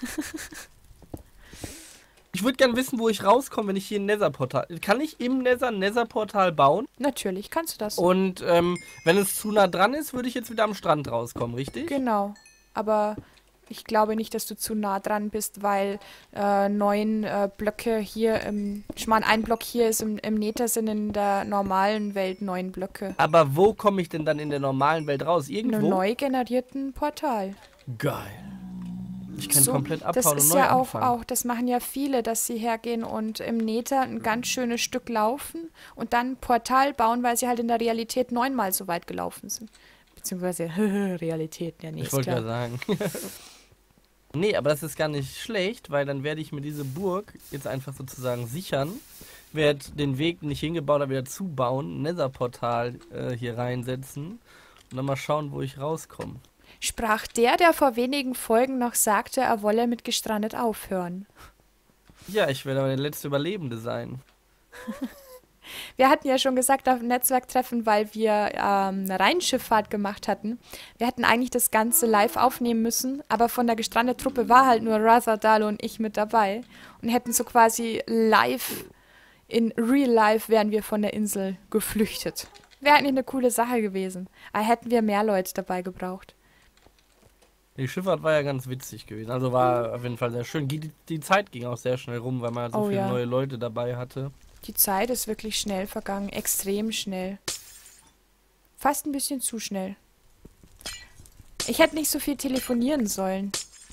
Ich würde gerne wissen, wo ich rauskomme, wenn ich hier ein Nether-Portal... Kann ich im Nether ein Nether-Portal bauen? Natürlich, kannst du das. Und ähm, wenn es zu nah dran ist, würde ich jetzt wieder am Strand rauskommen, richtig? Genau. Aber ich glaube nicht, dass du zu nah dran bist, weil äh, neun äh, Blöcke hier im... Ich meine, ein Block hier ist im, im Nether, sind in der normalen Welt neun Blöcke. Aber wo komme ich denn dann in der normalen Welt raus? In Irgendwo? einem neu generierten Portal. Geil. Ich kann So, komplett das abhauen und ist neu ja auch, anfangen. auch, das machen ja viele, dass sie hergehen und im Nether ein ganz schönes Stück laufen und dann ein Portal bauen, weil sie halt in der Realität neunmal so weit gelaufen sind. Beziehungsweise, Realität, ja, nee, Ich ist wollte klar. ja sagen. Nee, aber das ist gar nicht schlecht, weil dann werde ich mir diese Burg jetzt einfach sozusagen sichern. Werde den Weg, den ich hingebaut habe, wieder zubauen, ein Nether-Portal äh, hier reinsetzen und dann mal schauen, wo ich rauskomme. Sprach der, der vor wenigen Folgen noch sagte, er wolle mit gestrandet aufhören. Ja, ich werde aber der letzte Überlebende sein. Wir hatten ja schon gesagt auf dem Netzwerktreffen, weil wir ähm, eine Rheinschifffahrt gemacht hatten. Wir hätten eigentlich das Ganze live aufnehmen müssen, aber von der gestrandeten Truppe war halt nur Ratha, Dalo und ich mit dabei. Und hätten so quasi live, in real life wären wir von der Insel geflüchtet. Wäre eigentlich eine coole Sache gewesen. Aber hätten wir mehr Leute dabei gebraucht. Die Schifffahrt war ja ganz witzig gewesen. Also war auf jeden Fall sehr schön. Die, die Zeit ging auch sehr schnell rum, weil man halt so Oh viele ja. neue Leute dabei hatte. Die Zeit ist wirklich schnell vergangen, extrem schnell. Fast ein bisschen zu schnell. Ich hätte nicht so viel telefonieren sollen.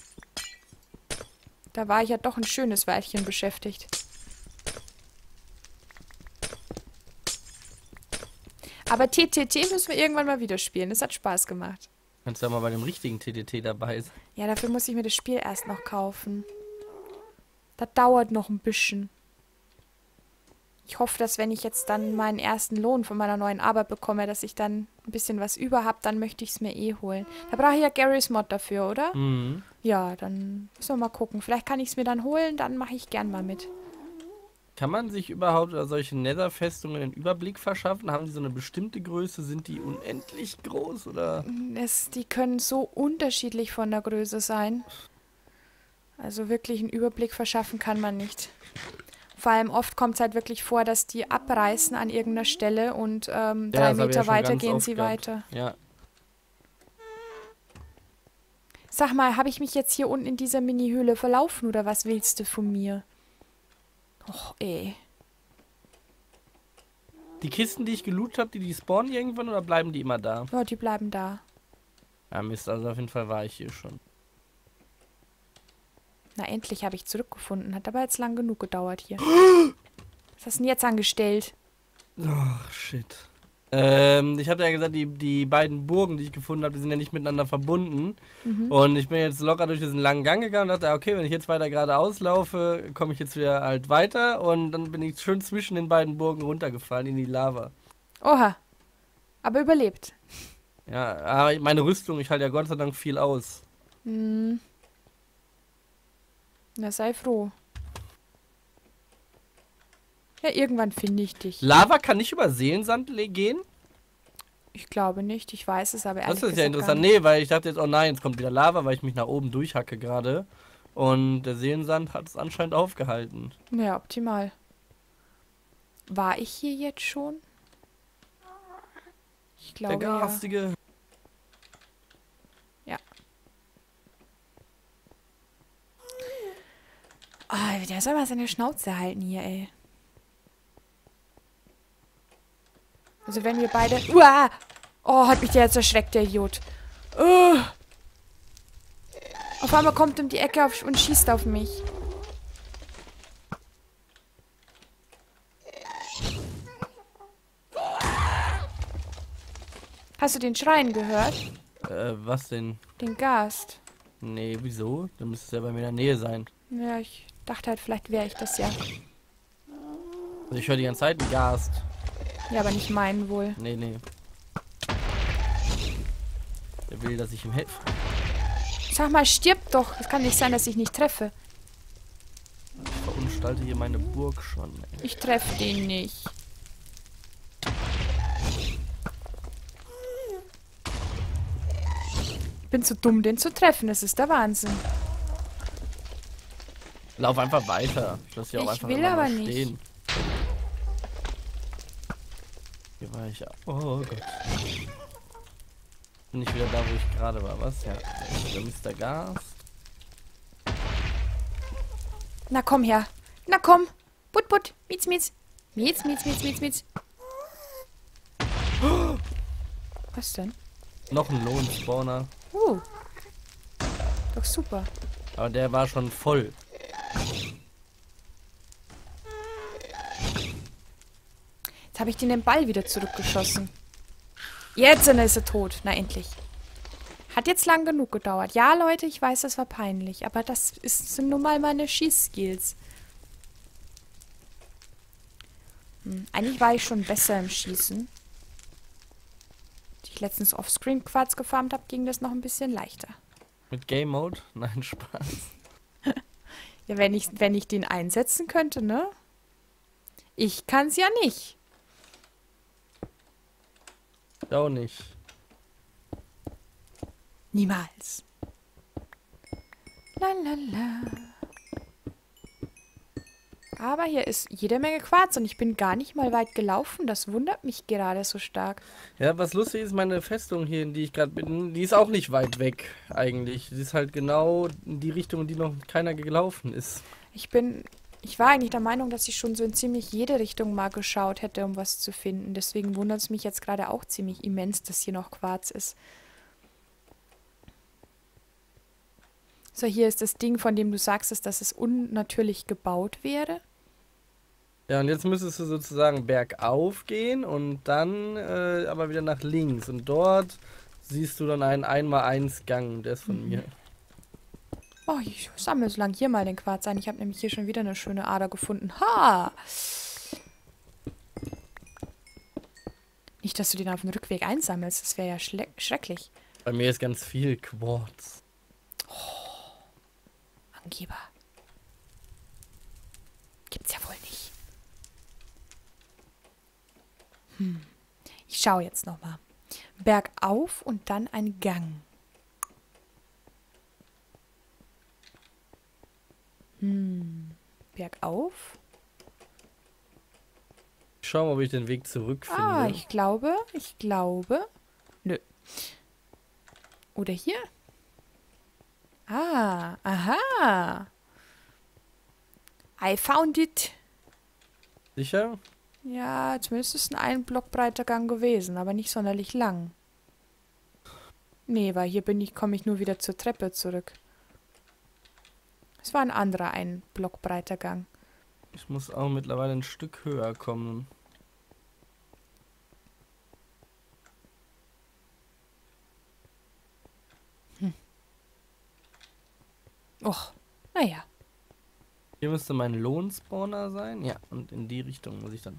Da war ich ja doch ein schönes Weilchen beschäftigt. Aber T T T müssen wir irgendwann mal wieder spielen. Das hat Spaß gemacht. Kannst du ja mal bei dem richtigen T T T dabei sein. Ja, dafür muss ich mir das Spiel erst noch kaufen. Das dauert noch ein bisschen. Ich hoffe, dass wenn ich jetzt dann meinen ersten Lohn von meiner neuen Arbeit bekomme, dass ich dann ein bisschen was über habe, dann möchte ich es mir eh holen. Da brauche ich ja Garry's Mod dafür, oder? Mhm. Ja, dann müssen wir mal gucken. Vielleicht kann ich es mir dann holen, dann mache ich gern mal mit. Kann man sich überhaupt über solche Nether-Festungen einen Überblick verschaffen? Haben die so eine bestimmte Größe? Sind die unendlich groß oder? Es, die können so unterschiedlich von der Größe sein. Also wirklich einen Überblick verschaffen kann man nicht. Vor allem oft kommt es halt wirklich vor, dass die abreißen an irgendeiner Stelle und ähm, Ja, drei das hab ich ja Meter schon weiter ganz gehen oft sie gehabt. weiter. Ja. Sag mal, habe ich mich jetzt hier unten in dieser Mini-Höhle verlaufen oder was willst du von mir? Och, ey. Die Kisten, die ich gelootet habe, die, die spawnen irgendwann oder bleiben die immer da? Ja, die bleiben da. Ja, Mist, also auf jeden Fall war ich hier schon. Na, endlich habe ich zurückgefunden. Hat aber jetzt lang genug gedauert hier. Was hast du denn jetzt angestellt? Ach, shit. Ähm, ich hatte ja gesagt, die, die beiden Burgen, die ich gefunden habe, die sind ja nicht miteinander verbunden. Mhm. Und ich bin jetzt locker durch diesen langen Gang gegangen und dachte, okay, wenn ich jetzt weiter geradeaus laufe, komme ich jetzt wieder halt weiter. Und dann bin ich schön zwischen den beiden Burgen runtergefallen in die Lava. Oha. Aber überlebt. Ja, aber meine Rüstung, ich halte ja Gott sei Dank viel aus. Hm. Na, sei froh. Ja, irgendwann finde ich dich. Lava kann nicht über Seelensand le- gehen? Ich glaube nicht, ich weiß es aber ehrlich Das ist ja gesagt gar interessant. nicht. Nee, weil ich dachte jetzt, oh nein, jetzt kommt wieder Lava, weil ich mich nach oben durchhacke gerade. Und der Seelensand hat es anscheinend aufgehalten. Ja, optimal. War ich hier jetzt schon? Ich Der glaube ja. garstige. Ja. Oh, der soll mal seine Schnauze halten hier, ey. Also wenn wir beide... Uah! Oh, hat mich der jetzt erschreckt, der Idiot. Uh. Auf einmal kommt um die Ecke auf und schießt auf mich. Hast du den Schreien gehört? Äh, was denn? Den Gast. Nee, wieso? Dann müsste es ja bei mir in der Nähe sein. Ja, ich dachte halt, vielleicht wäre ich das ja. Also ich höre die ganze Zeit einen Gast. Ja, aber nicht meinen wohl. Nee, nee. Der will, dass ich ihm helfe. Sag mal, stirb doch. Es kann nicht sein, dass ich nicht treffe. Ich verunstalte hier meine Burg schon. Ey. Ich treffe den nicht. Ich bin zu dumm, den zu treffen. Das ist der Wahnsinn. Lauf einfach weiter. Ich lasse hier auch Ich einfach will immer aber mal nicht. stehen. Hier war ich. Oh Gott. Bin ich wieder da, wo ich gerade war, was? Ja. Der Mister Gas. Na komm her. Na komm. Put, put. Mietz, mietz. Mietz, mietz, mietz, mietz, mietz. Was denn? Noch ein Lohnspawner. Uh. Doch super. Aber der war schon voll. Jetzt habe ich den den Ball wieder zurückgeschossen. Jetzt ist er tot. Na, endlich. Hat jetzt lang genug gedauert. Ja, Leute, ich weiß, das war peinlich. Aber das ist, sind nun mal meine Schießskills. Hm, eigentlich war ich schon besser im Schießen. Als ich letztens Offscreen Quarz gefarmt habe, ging das noch ein bisschen leichter. Mit Game Mode? Nein, Spaß. Ja, wenn ich, wenn ich den einsetzen könnte, ne? Ich kann's ja nicht. Ich auch nicht. Niemals. Lalala. Aber hier ist jede Menge Quarz und ich bin gar nicht mal weit gelaufen. Das wundert mich gerade so stark. Ja, was lustig ist, meine Festung hier, in die ich gerade bin, die ist auch nicht weit weg eigentlich. Die ist halt genau in die Richtung, in die noch keiner gelaufen ist. Ich bin... Ich war eigentlich der Meinung, dass ich schon so in ziemlich jede Richtung mal geschaut hätte, um was zu finden. Deswegen wundert es mich jetzt gerade auch ziemlich immens, dass hier noch Quarz ist. So, hier ist das Ding, von dem du sagst, dass es unnatürlich gebaut wäre. Ja, und jetzt müsstest du sozusagen bergauf gehen und dann äh, aber wieder nach links. Und dort siehst du dann einen eins mal eins Gang, der ist von Mhm. mir. Oh, ich sammle so lange hier mal den Quarz ein. Ich habe nämlich hier schon wieder eine schöne Ader gefunden. Ha! Nicht, dass du den auf dem Rückweg einsammelst. Das wäre ja schle- schrecklich. Bei mir ist ganz viel Quarz. Angeber. Gibt's ja wohl nicht. Hm. Ich schaue jetzt nochmal. Bergauf und dann ein Gang. Hm. Bergauf. Ich schau mal, ob ich den Weg zurückfinde. Ah, ich glaube, ich glaube. Nö. Oder hier? Ah, aha. I found it. Sicher? Ja, zumindest ist es ein ein Block breiter Gang gewesen, aber nicht sonderlich lang. Nee, weil hier bin ich, komme ich nur wieder zur Treppe zurück. Es war ein anderer ein Block breiter Gang. Ich muss auch mittlerweile ein Stück höher kommen. Och, naja. Hier müsste mein Lohnspawner sein. Ja, und in die Richtung muss ich dann.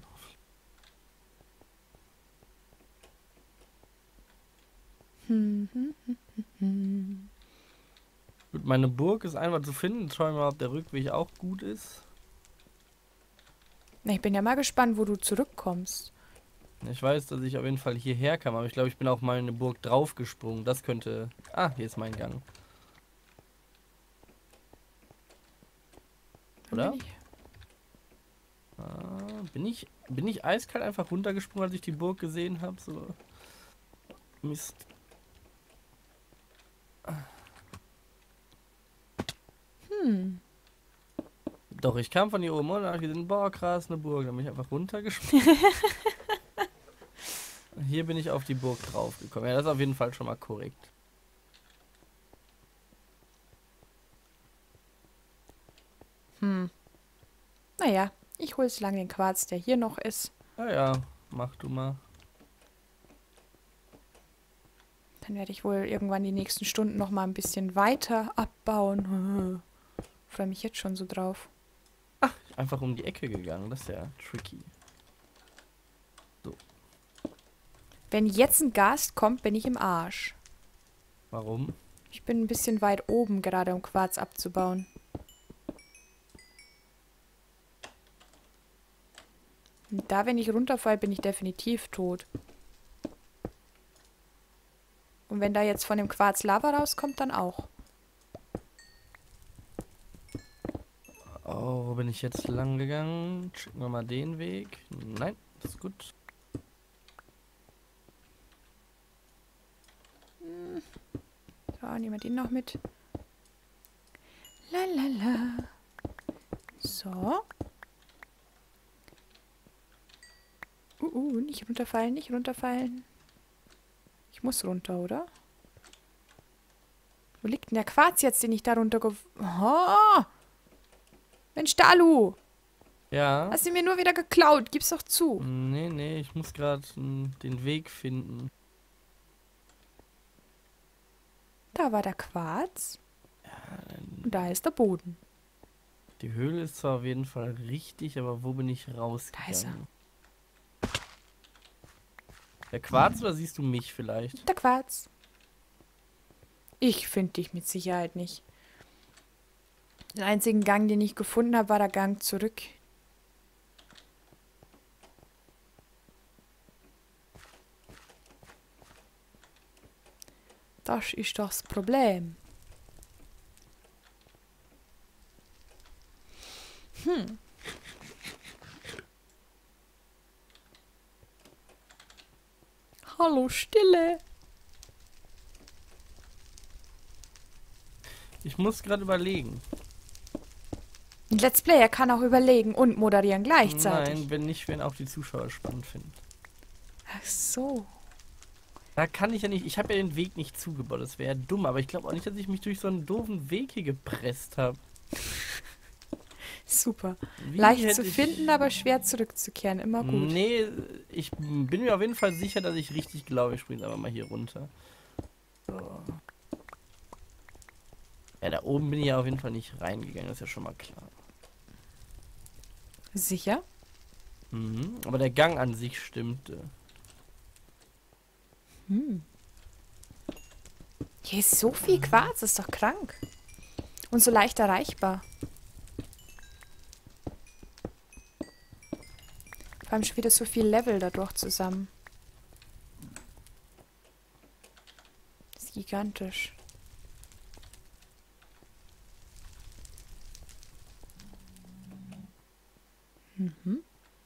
Hm, hm, hm, hm, hm. Gut, meine Burg ist einfach zu finden. Schauen wir mal, ob der Rückweg auch gut ist. Na, ich bin ja mal gespannt, wo du zurückkommst. Ich weiß, dass ich auf jeden Fall hierher kam, aber ich glaube, ich bin auch mal in eine Burg draufgesprungen. Das könnte... Ah, hier ist mein Gang. Dann Oder? bin ich- Ah, bin ich, bin ich eiskalt einfach runtergesprungen, als ich die Burg gesehen habe? So. Mist. Hm. Doch, ich kam von hier oben und habe gesehen, boah, krass, eine Burg. Dann bin ich einfach runtergesprungen. Hier bin ich auf die Burg draufgekommen. Ja, das ist auf jeden Fall schon mal korrekt. Hm. Naja, ich hole so lange den Quarz, der hier noch ist. Ja, ja, mach du mal. Dann werde ich wohl irgendwann die nächsten Stunden noch mal ein bisschen weiter abbauen. Freue mich jetzt schon so drauf. Einfach um die Ecke gegangen, das ist ja tricky. Wenn jetzt ein Gast kommt, bin ich im Arsch. Warum? Ich bin ein bisschen weit oben, gerade um Quarz abzubauen. Und da, wenn ich runterfalle, bin ich definitiv tot. Und wenn da jetzt von dem Quarz Lava rauskommt, dann auch. Oh, wo bin ich jetzt lang gegangen? Checken wir mal den Weg. Nein, das ist gut. So, nehmen wir den noch mit. Lalala. So. Uh, uh, nicht runterfallen, nicht runterfallen. Ich muss runter, oder? Wo liegt denn der Quarz jetzt, den ich da runter... Oh! Mensch, Dalu! Ja. Hast du mir nur wieder geklaut? Gib's doch zu. Nee, nee, ich muss gerade den Weg finden. Da war der Quarz. Und da ist der Boden. Die Höhle ist zwar auf jeden Fall richtig, aber wo bin ich rausgegangen? Da ist er. Der Quarz oder siehst du mich vielleicht? Der Quarz. Ich finde dich mit Sicherheit nicht. Den einzigen Gang, den ich gefunden habe, war der Gang zurück. Das ist doch das Problem. Hm. Hallo, Stille. Ich muss gerade überlegen. Ein Let's Player kann auch überlegen und moderieren gleichzeitig. Nein, wenn nicht, wenn auch die Zuschauer spannend finden. Ach so. Da kann ich ja nicht, ich habe ja den Weg nicht zugebaut, das wäre ja dumm, aber ich glaube auch nicht, dass ich mich durch so einen doofen Weg hier gepresst habe. Super. Wie Leicht hätte zu ich- finden, aber schwer zurückzukehren. Immer gut. Nee, ich bin mir auf jeden Fall sicher, dass ich richtig glaube. Ich springe aber mal hier runter. So. Ja, da oben bin ich ja auf jeden Fall nicht reingegangen, das ist ja schon mal klar. Sicher? Mhm, aber der Gang an sich stimmte. Hm. Hier ist so viel Quarz, ist doch krank. Und so leicht erreichbar. Vor allem schon wieder so viel Level dadurch zusammen. Das ist gigantisch. Mhm.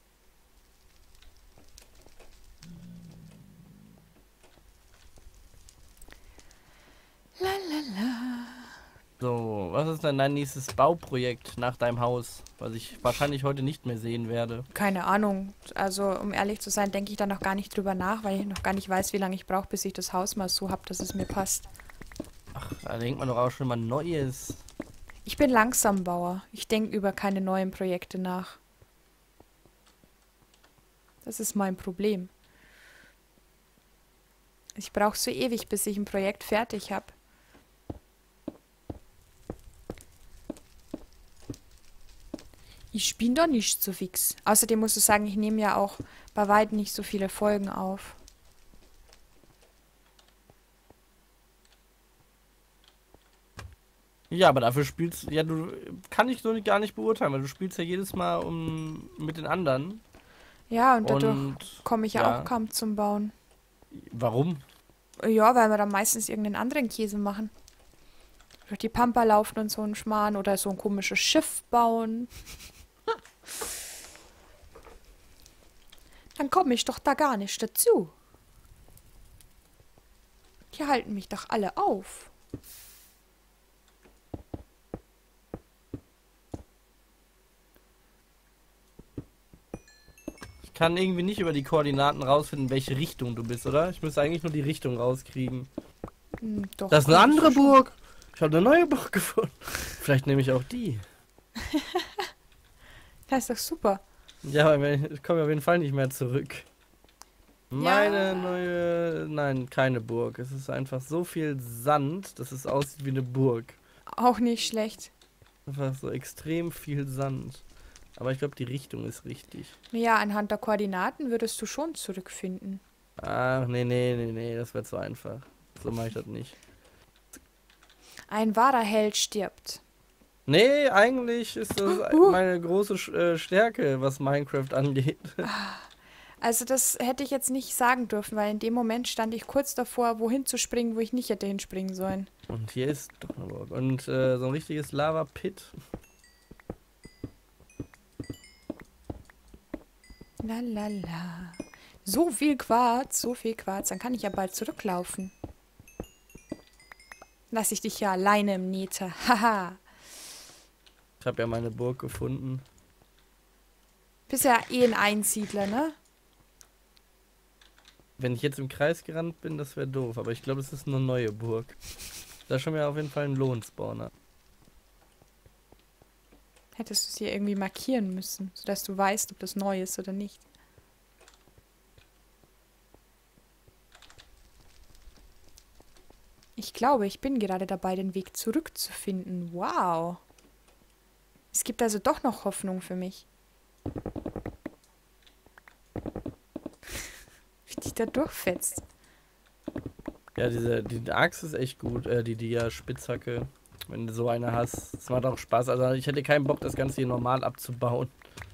Lalala. So, was ist denn dein nächstes Bauprojekt nach deinem Haus, was ich wahrscheinlich heute nicht mehr sehen werde? Keine Ahnung. Also, um ehrlich zu sein, denke ich da noch gar nicht drüber nach, weil ich noch gar nicht weiß, wie lange ich brauche, bis ich das Haus mal so habe, dass es mir passt. Ach, da denkt man doch auch schon mal Neues. Ich bin Langsambauer. Ich denke über keine neuen Projekte nach. Das ist mein Problem. Ich brauche so ewig, bis ich ein Projekt fertig habe. Ich bin da nicht so fix. Außerdem musst du sagen, ich nehme ja auch bei weitem nicht so viele Folgen auf. Ja, aber dafür spielst ja du kann ich so nicht, gar nicht beurteilen, weil du spielst ja jedes Mal um mit den anderen. Ja, und dadurch Und komme ich ja auch ja, kaum zum Bauen. warum? Ja, weil wir dann meistens irgendeinen anderen Käse machen. Durch die Pampa laufen und so einen Schmarrn oder so ein komisches Schiff bauen. Dann komme ich doch da gar nicht dazu. Die halten mich doch alle auf. Ich kann irgendwie nicht über die Koordinaten rausfinden, in welche Richtung du bist, oder? Ich müsste eigentlich nur die Richtung rauskriegen. Hm, doch, Das ist eine könntest du andere schon. Burg. Ich habe eine neue Burg gefunden. Vielleicht nehme ich auch die. Das ist doch super. Ja, aber ich komme auf jeden Fall nicht mehr zurück. Meine Ja. neue... Nein, keine Burg. Es ist einfach so viel Sand, dass es aussieht wie eine Burg. Auch nicht schlecht. Einfach so extrem viel Sand. Aber ich glaube, die Richtung ist richtig. Naja, anhand der Koordinaten würdest du schon zurückfinden. Ach, nee, nee, nee, nee, das wäre zu einfach. So mache ich das nicht. Ein wahrer Held stirbt. Nee, eigentlich ist das Uh. meine große Sch- äh, Stärke, was Minecraft angeht. Also das hätte ich jetzt nicht sagen dürfen, weil in dem Moment stand ich kurz davor, wohin zu springen, wo ich nicht hätte hinspringen sollen. Und hier ist doch eine Burg. Und äh, so ein richtiges Lava-Pit. La la la. So viel Quarz, so viel Quarz, dann kann ich ja bald zurücklaufen. Lass ich dich ja alleine im Nether. Haha. Ich habe ja meine Burg gefunden. Bist ja eh ein Einsiedler, ne? Wenn ich jetzt im Kreis gerannt bin, das wäre doof. Aber ich glaube, es ist eine neue Burg. Da ist schon mal auf jeden Fall ein Lohnspawner. Hättest du es hier irgendwie markieren müssen, sodass du weißt, ob das neu ist oder nicht. Ich glaube, ich bin gerade dabei, den Weg zurückzufinden. Wow. Es gibt also doch noch Hoffnung für mich. Wie die da durchfetzt. Ja, diese die Axt ist echt gut. Äh, die Dia-Spitzhacke. Wenn du so eine hast, das macht auch Spaß. Also ich hätte keinen Bock, das Ganze hier normal abzubauen.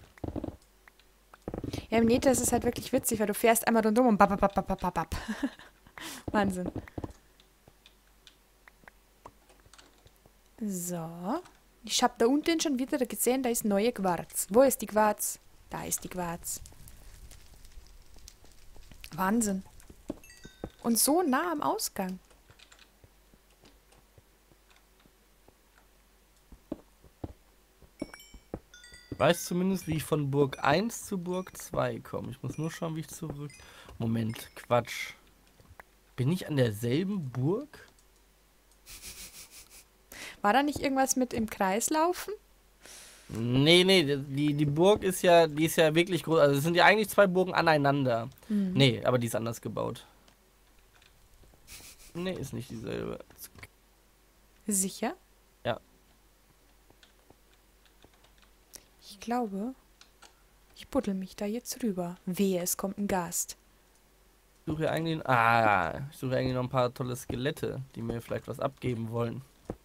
Ja, im Nether ist es halt wirklich witzig, weil du fährst einmal rundum und bap, bap, bap, bap, bap, bap. Wahnsinn. So. Ich habe da unten schon wieder gesehen, da ist neue Quarz. Wo ist die Quarz? Da ist die Quarz. Wahnsinn. Und so nah am Ausgang. Ich weiß zumindest, wie ich von Burg eins zu Burg zwei komme. Ich muss nur schauen, wie ich zurück... Moment, Quatsch. Bin ich an derselben Burg? War da nicht irgendwas mit im Kreis laufen? Nee, nee, die, die Burg ist ja, die ist ja wirklich groß. Also es sind ja eigentlich zwei Burgen aneinander. Hm. Nee, aber die ist anders gebaut. Nee, ist nicht dieselbe. Sicher? Ja. Ich glaube, ich buddel mich da jetzt rüber. Wehe, es kommt ein Gast. Ich suche eigentlich, ah, ich suche eigentlich noch ein paar tolle Skelette, die mir vielleicht was abgeben wollen.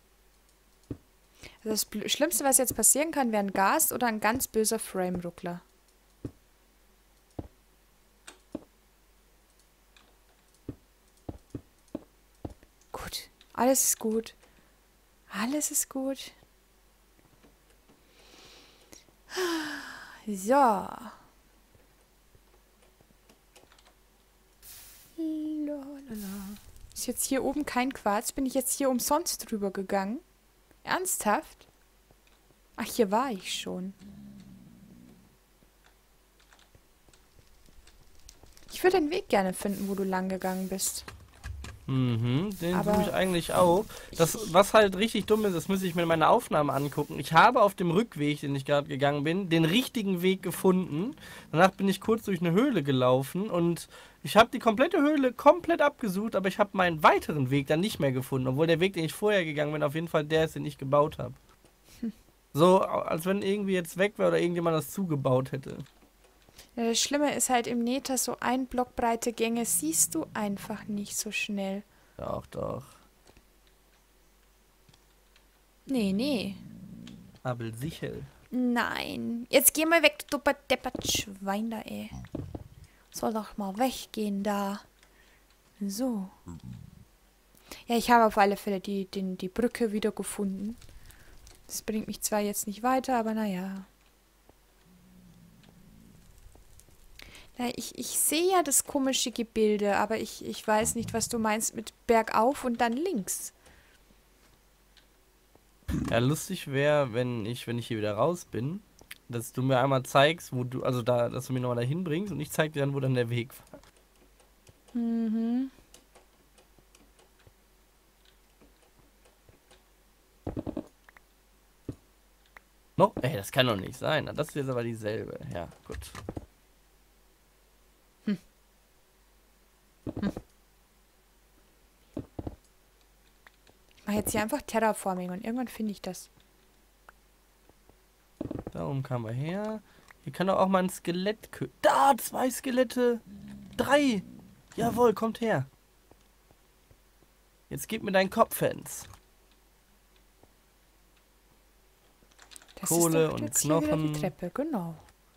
Also das Bl- Schlimmste, was jetzt passieren kann, wäre ein Gast oder ein ganz böser Frame-Ruckler. Gut, alles ist gut. Alles ist gut. So. Lalala. Ist jetzt hier oben kein Quarz? Bin ich jetzt hier umsonst drüber gegangen? Ernsthaft? Ach, hier war ich schon. Ich würde den Weg gerne finden, wo du lang gegangen bist. Mhm, den Aber suche ich eigentlich auch. Das, was halt richtig dumm ist, das müsste ich mir in meiner Aufnahme angucken. Ich habe auf dem Rückweg, den ich gerade gegangen bin, den richtigen Weg gefunden. Danach bin ich kurz durch eine Höhle gelaufen und ich habe die komplette Höhle komplett abgesucht, aber ich habe meinen weiteren Weg dann nicht mehr gefunden, obwohl der Weg, den ich vorher gegangen bin, auf jeden Fall der ist, den ich gebaut habe. Hm. So, als wenn irgendwie jetzt weg wäre oder irgendjemand das zugebaut hätte. Ja, das Schlimme ist halt im Nether, so ein Block breite Gänge siehst du einfach nicht so schnell. Doch, doch. Nee, nee. Aber sicher. Nein. Jetzt geh mal weg, du deppert Schwein da, ey. Soll doch mal weggehen da. So. Ja, ich habe auf alle Fälle die, den, die Brücke wieder gefunden. Das bringt mich zwar jetzt nicht weiter, aber naja. Na, ich, ich sehe ja das komische Gebilde, aber ich, ich weiß nicht, was du meinst mit bergauf und dann links. Ja, lustig wäre, wenn ich, wenn ich hier wieder raus bin, dass du mir einmal zeigst, wo du, also da, dass du mich nochmal dahin bringst und ich zeig dir dann, wo dann der Weg war. Mhm. No? Ey, das kann doch nicht sein. Das ist jetzt aber dieselbe. Ja, gut. Hm. Hm. Ich mache jetzt hier einfach Terraforming und irgendwann finde ich das. Da oben kamen wir her. Hier kann doch auch mal ein Skelett... Da, zwei Skelette. Drei. Jawohl, kommt her. Jetzt gib mir deinen Kopf-Fans. Das Kohle ist doch und jetzt hier wieder Knochen. die Treppe, genau.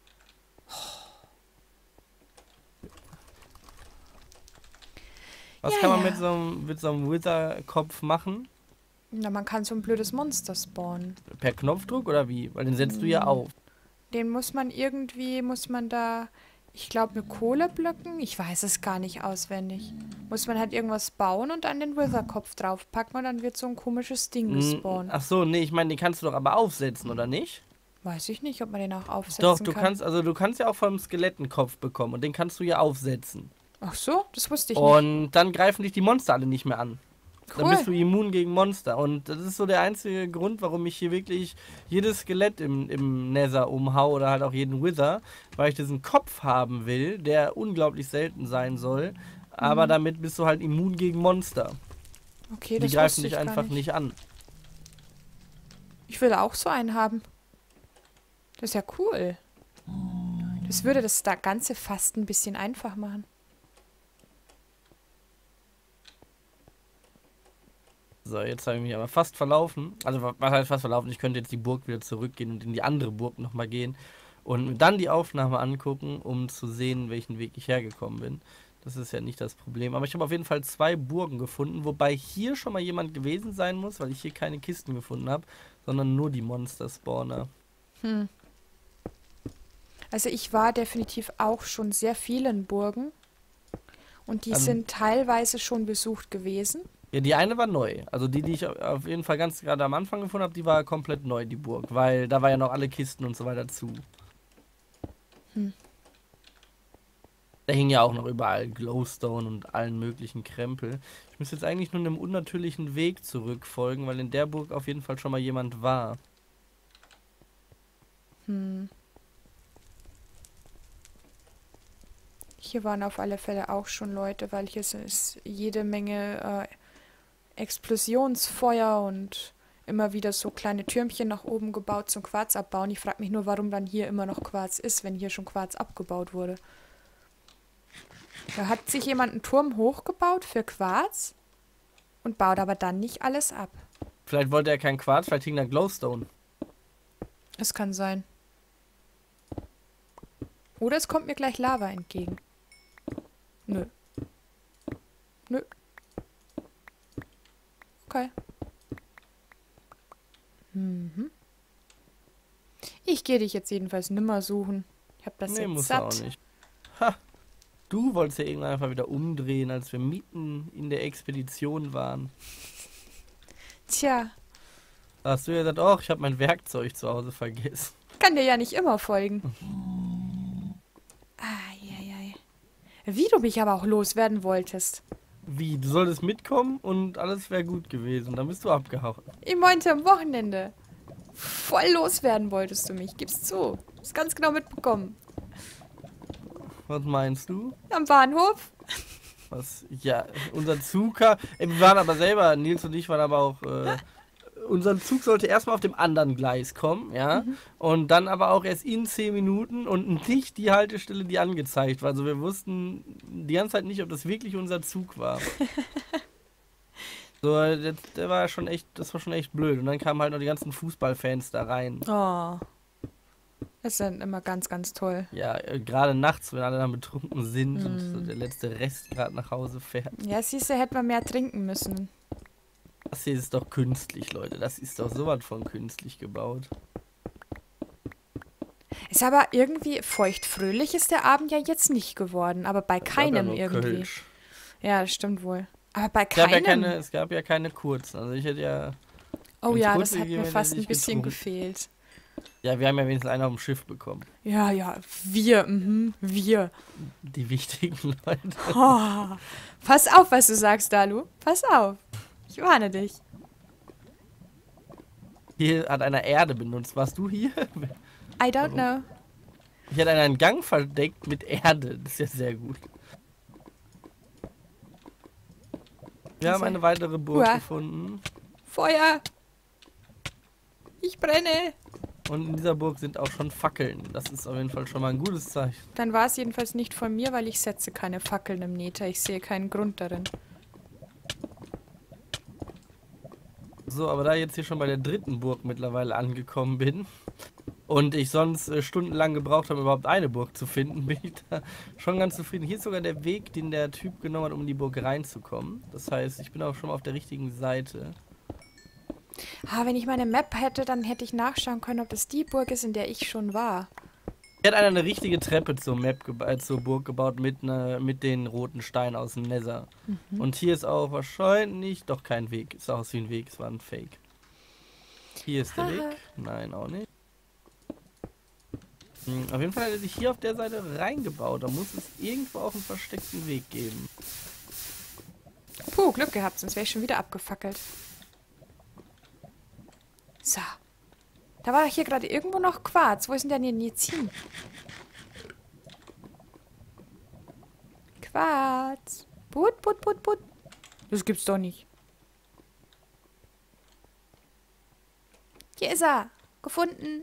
Was Ja, kann man ja. mit so einem, mit so einem Wither-Kopf machen? Na, man kann so ein blödes Monster spawnen. Per Knopfdruck oder wie? Weil den setzt du ja auf. Den muss man irgendwie, muss man da, ich glaube, eine Kohle blöcken. Ich weiß es gar nicht auswendig. Muss man halt irgendwas bauen und dann den Wither-Kopf draufpacken und dann wird so ein komisches Ding Mm, gespawnt. Ach so, nee, ich meine, den kannst du doch aber aufsetzen, oder nicht? Weiß ich nicht, ob man den auch aufsetzen Doch, du kann. kannst, also du kannst ja auch vom Skelett einen Kopf bekommen und den kannst du ja aufsetzen. Ach so, das wusste ich nicht. Und dann greifen dich die Monster alle nicht mehr an. Dann bist du Cool. immun gegen Monster. Und das ist so der einzige Grund, warum ich hier wirklich jedes Skelett im, im Nether umhau oder halt auch jeden Wither, weil ich diesen Kopf haben will, der unglaublich selten sein soll. Aber Mhm. damit bist du halt immun gegen Monster. Okay, Die das greifen wusste dich ich gar einfach nicht. nicht an. Ich will auch so einen haben. Das ist ja cool. Das würde das da Ganze fast ein bisschen einfach machen. So, jetzt habe ich mich aber fast verlaufen. Also, wa- was heißt fast verlaufen? Ich könnte jetzt die Burg wieder zurückgehen und in die andere Burg nochmal gehen und mir dann die Aufnahme angucken, um zu sehen, welchen Weg ich hergekommen bin. Das ist ja nicht das Problem. Aber ich habe auf jeden Fall zwei Burgen gefunden, wobei hier schon mal jemand gewesen sein muss, weil ich hier keine Kisten gefunden habe, sondern nur die Monster-Spawner. Hm. Also ich war definitiv auch schon sehr vielen Burgen. Und die Ähm. sind teilweise schon besucht gewesen. Ja, die eine war neu. Also die, die ich au- auf jeden Fall ganz gerade am Anfang gefunden habe, die war komplett neu, die Burg. Weil da war ja noch alle Kisten und so weiter zu. Hm. Da hing ja auch noch überall Glowstone und allen möglichen Krempel. Ich muss jetzt eigentlich nur einem unnatürlichen Weg zurückfolgen, weil in der Burg auf jeden Fall schon mal jemand war. Hm. Hier waren auf alle Fälle auch schon Leute, weil hier ist jede Menge äh, Explosionsfeuer und immer wieder so kleine Türmchen nach oben gebaut zum Quarz abbauen. Ich frage mich nur, warum dann hier immer noch Quarz ist, wenn hier schon Quarz abgebaut wurde. Da hat sich jemand einen Turm hochgebaut für Quarz und baut aber dann nicht alles ab. Vielleicht wollte er kein Quarz, vielleicht hing da Glowstone. Es kann sein. Oder es kommt mir gleich Lava entgegen. Nö. Nö. Okay. Mhm. Ich gehe dich jetzt jedenfalls nimmer suchen. Ich hab das Nee, jetzt muss er satt. auch nicht. Ha! Du wolltest ja irgendwann einfach wieder umdrehen, als wir mitten in der Expedition waren. Tja, Da hast du ja gesagt, oh, ich habe mein Werkzeug zu Hause vergessen. kann dir ja nicht immer folgen. Eieiei. Wie du mich aber auch loswerden wolltest. Wie, du solltest mitkommen und alles wäre gut gewesen. Dann bist du abgehauen. Ich meinte am Wochenende. Voll loswerden wolltest du mich, gib's zu. Ist ganz genau mitbekommen. Was meinst du? Am Bahnhof? Was? Ja, unser Zug kam. Ey, wir waren aber selber, Nils und ich waren aber auch. Äh, unser Zug sollte erstmal auf dem anderen Gleis kommen, ja. Mhm. Und dann aber auch erst in zehn Minuten und nicht die Haltestelle, die angezeigt war. Also wir wussten die ganze Zeit nicht, ob das wirklich unser Zug war. So, der, der war schon echt, das war schon echt blöd. Und dann kamen halt noch die ganzen Fußballfans da rein. Oh. Das ist dann immer ganz, ganz toll. Ja, äh, gerade nachts, wenn alle dann betrunken sind Mm. und so der letzte Rest gerade nach Hause fährt. Ja, siehst du, hätte man mehr trinken müssen. Das hier ist doch künstlich, Leute. Das ist doch sowas von künstlich gebaut. Ist aber irgendwie feuchtfröhlich ist der Abend ja jetzt nicht geworden. Aber bei Es gab ja keinem nur irgendwie. Kölsch. Ja, das stimmt wohl. Aber bei Es gab, ja keinem. keine, es gab ja keine kurzen. Also ich hätte ja. Oh wenn's ja, kurze das hat gegeben mir hätte, fast hätte ein ich bisschen getrunken. gefehlt. Ja, wir haben ja wenigstens einen auf dem Schiff bekommen. Ja, ja, wir, mhm, wir. Die wichtigen Leute. Oh, pass auf, was du sagst, Dalu. Pass auf. Ich warne dich. Hier hat einer Erde benutzt. Warst du hier? I don't know. Hier hat einer einen Gang verdeckt mit Erde. Das ist ja sehr gut. Wir haben eine weitere Burg Uah. gefunden. Feuer. Ich brenne. Und in dieser Burg sind auch schon Fackeln. Das ist auf jeden Fall schon mal ein gutes Zeichen. Dann war es jedenfalls nicht von mir, weil ich setze keine Fackeln im Nether. Ich sehe keinen Grund darin. So, aber da ich jetzt hier schon bei der dritten Burg mittlerweile angekommen bin und ich sonst äh, stundenlang gebraucht habe, überhaupt eine Burg zu finden, bin ich da schon ganz zufrieden. Hier ist sogar der Weg, den der Typ genommen hat, um in die Burg reinzukommen. Das heißt, ich bin auch schon mal auf der richtigen Seite. Ah, wenn ich meine Map hätte, dann hätte ich nachschauen können, ob das die Burg ist, in der ich schon war. Hier hat einer eine richtige Treppe zur, Map geba- äh, zur Burg gebaut mit, ne, mit den roten Steinen aus dem Nether. Mhm. Und hier ist auch wahrscheinlich doch kein Weg. Ist aus wie ein Weg, es war ein Fake. Hier ist der Haha. Weg. Nein, auch nicht. Hm, auf jeden Fall hat er sich hier auf der Seite reingebaut. Da muss es irgendwo auch einen versteckten Weg geben. Puh, Glück gehabt, sonst wäre ich schon wieder abgefackelt. So. Da war doch hier gerade irgendwo noch Quarz. Wo ist denn der denn jetzt hin? Quarz. Put, put, put, put. Das gibt's doch nicht. Hier ist er. Gefunden.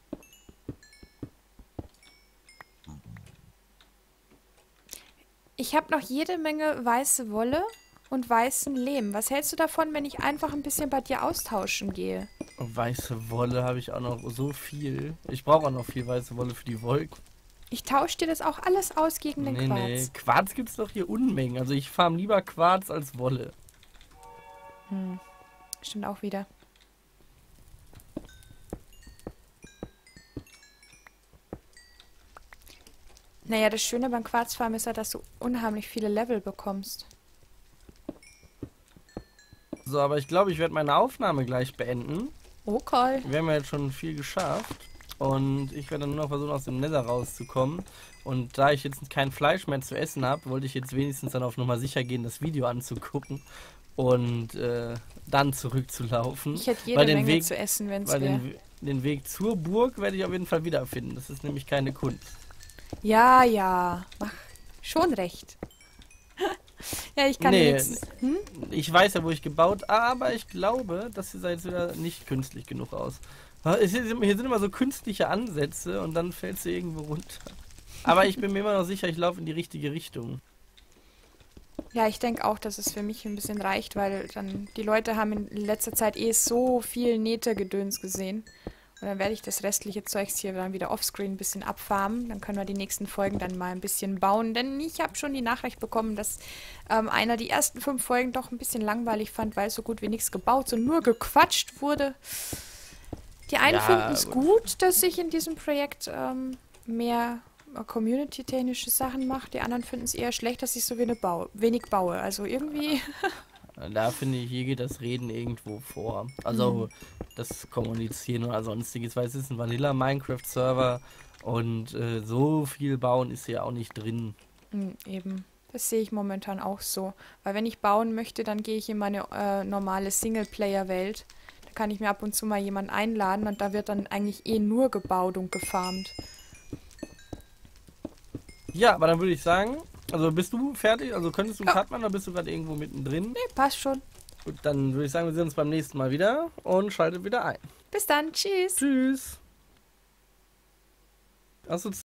Ich habe noch jede Menge weiße Wolle und weißen Lehm. Was hältst du davon, wenn ich einfach ein bisschen bei dir austauschen gehe? Weiße Wolle habe ich auch noch so viel. Ich brauche auch noch viel weiße Wolle für die Wolken. Ich tausche dir das auch alles aus gegen den Nee, Quarz. nee. Quarz gibt es doch hier Unmengen. Also ich farm lieber Quarz als Wolle. Hm. Stimmt auch wieder. Naja, das Schöne beim Quarzfarm ist ja, dass du unheimlich viele Level bekommst. So, aber ich glaube, ich werde meine Aufnahme gleich beenden. Okay. Wir haben ja jetzt schon viel geschafft. Und ich werde nur noch versuchen, aus dem Nether rauszukommen. Und da ich jetzt kein Fleisch mehr zu essen habe, wollte ich jetzt wenigstens dann auf Nummer sicher gehen, das Video anzugucken. Und äh, dann zurückzulaufen. Ich hätte jede Weil den Menge Weg- zu essen, wenn es Weil wäre. den, den Weg zur Burg werde ich auf jeden Fall wiederfinden. Das ist nämlich keine Kunst. Ja, ja. Mach schon recht. Ja, ich kann Nee, jetzt... Hm? Ich weiß ja, wo ich gebaut, aber ich glaube, das sieht jetzt wieder nicht künstlich genug aus. Es ist- Hier sind immer so künstliche Ansätze und dann fällt sie irgendwo runter. Aber ich bin mir immer noch sicher, ich laufe in die richtige Richtung. Ja, ich denke auch, dass es für mich ein bisschen reicht, weil dann die Leute haben in letzter Zeit eh so viel Nähtegedöns gesehen. Und dann werde ich das restliche Zeugs hier dann wieder offscreen ein bisschen abfarmen. Dann können wir die nächsten Folgen dann mal ein bisschen bauen. Denn ich habe schon die Nachricht bekommen, dass ähm, einer die ersten fünf Folgen doch ein bisschen langweilig fand, weil so gut wie nichts gebaut, so nur gequatscht wurde. Die einen Ja, finden es gut. gut, dass ich in diesem Projekt ähm, mehr äh, community-technische Sachen mache. Die anderen finden es eher schlecht, dass ich so wenig baue. Wenig baue. Also irgendwie... Da finde ich, hier geht das Reden irgendwo vor. Also das Kommunizieren oder sonstiges, weil es ist ein Vanilla-Minecraft-Server und äh, so viel bauen ist hier auch nicht drin. Mm, Eben. Das sehe ich momentan auch so. Weil wenn ich bauen möchte, dann gehe ich in meine äh, normale Singleplayer-Welt. Da kann ich mir ab und zu mal jemanden einladen und da wird dann eigentlich eh nur gebaut und gefarmt. Ja, aber dann würde ich sagen, also bist du fertig? Also könntest du einen Ja. Cut machen oder bist du gerade irgendwo mittendrin? Nee, passt schon. Gut, dann würde ich sagen, wir sehen uns beim nächsten Mal wieder und schaltet wieder ein. Bis dann. Tschüss. Tschüss. Achso,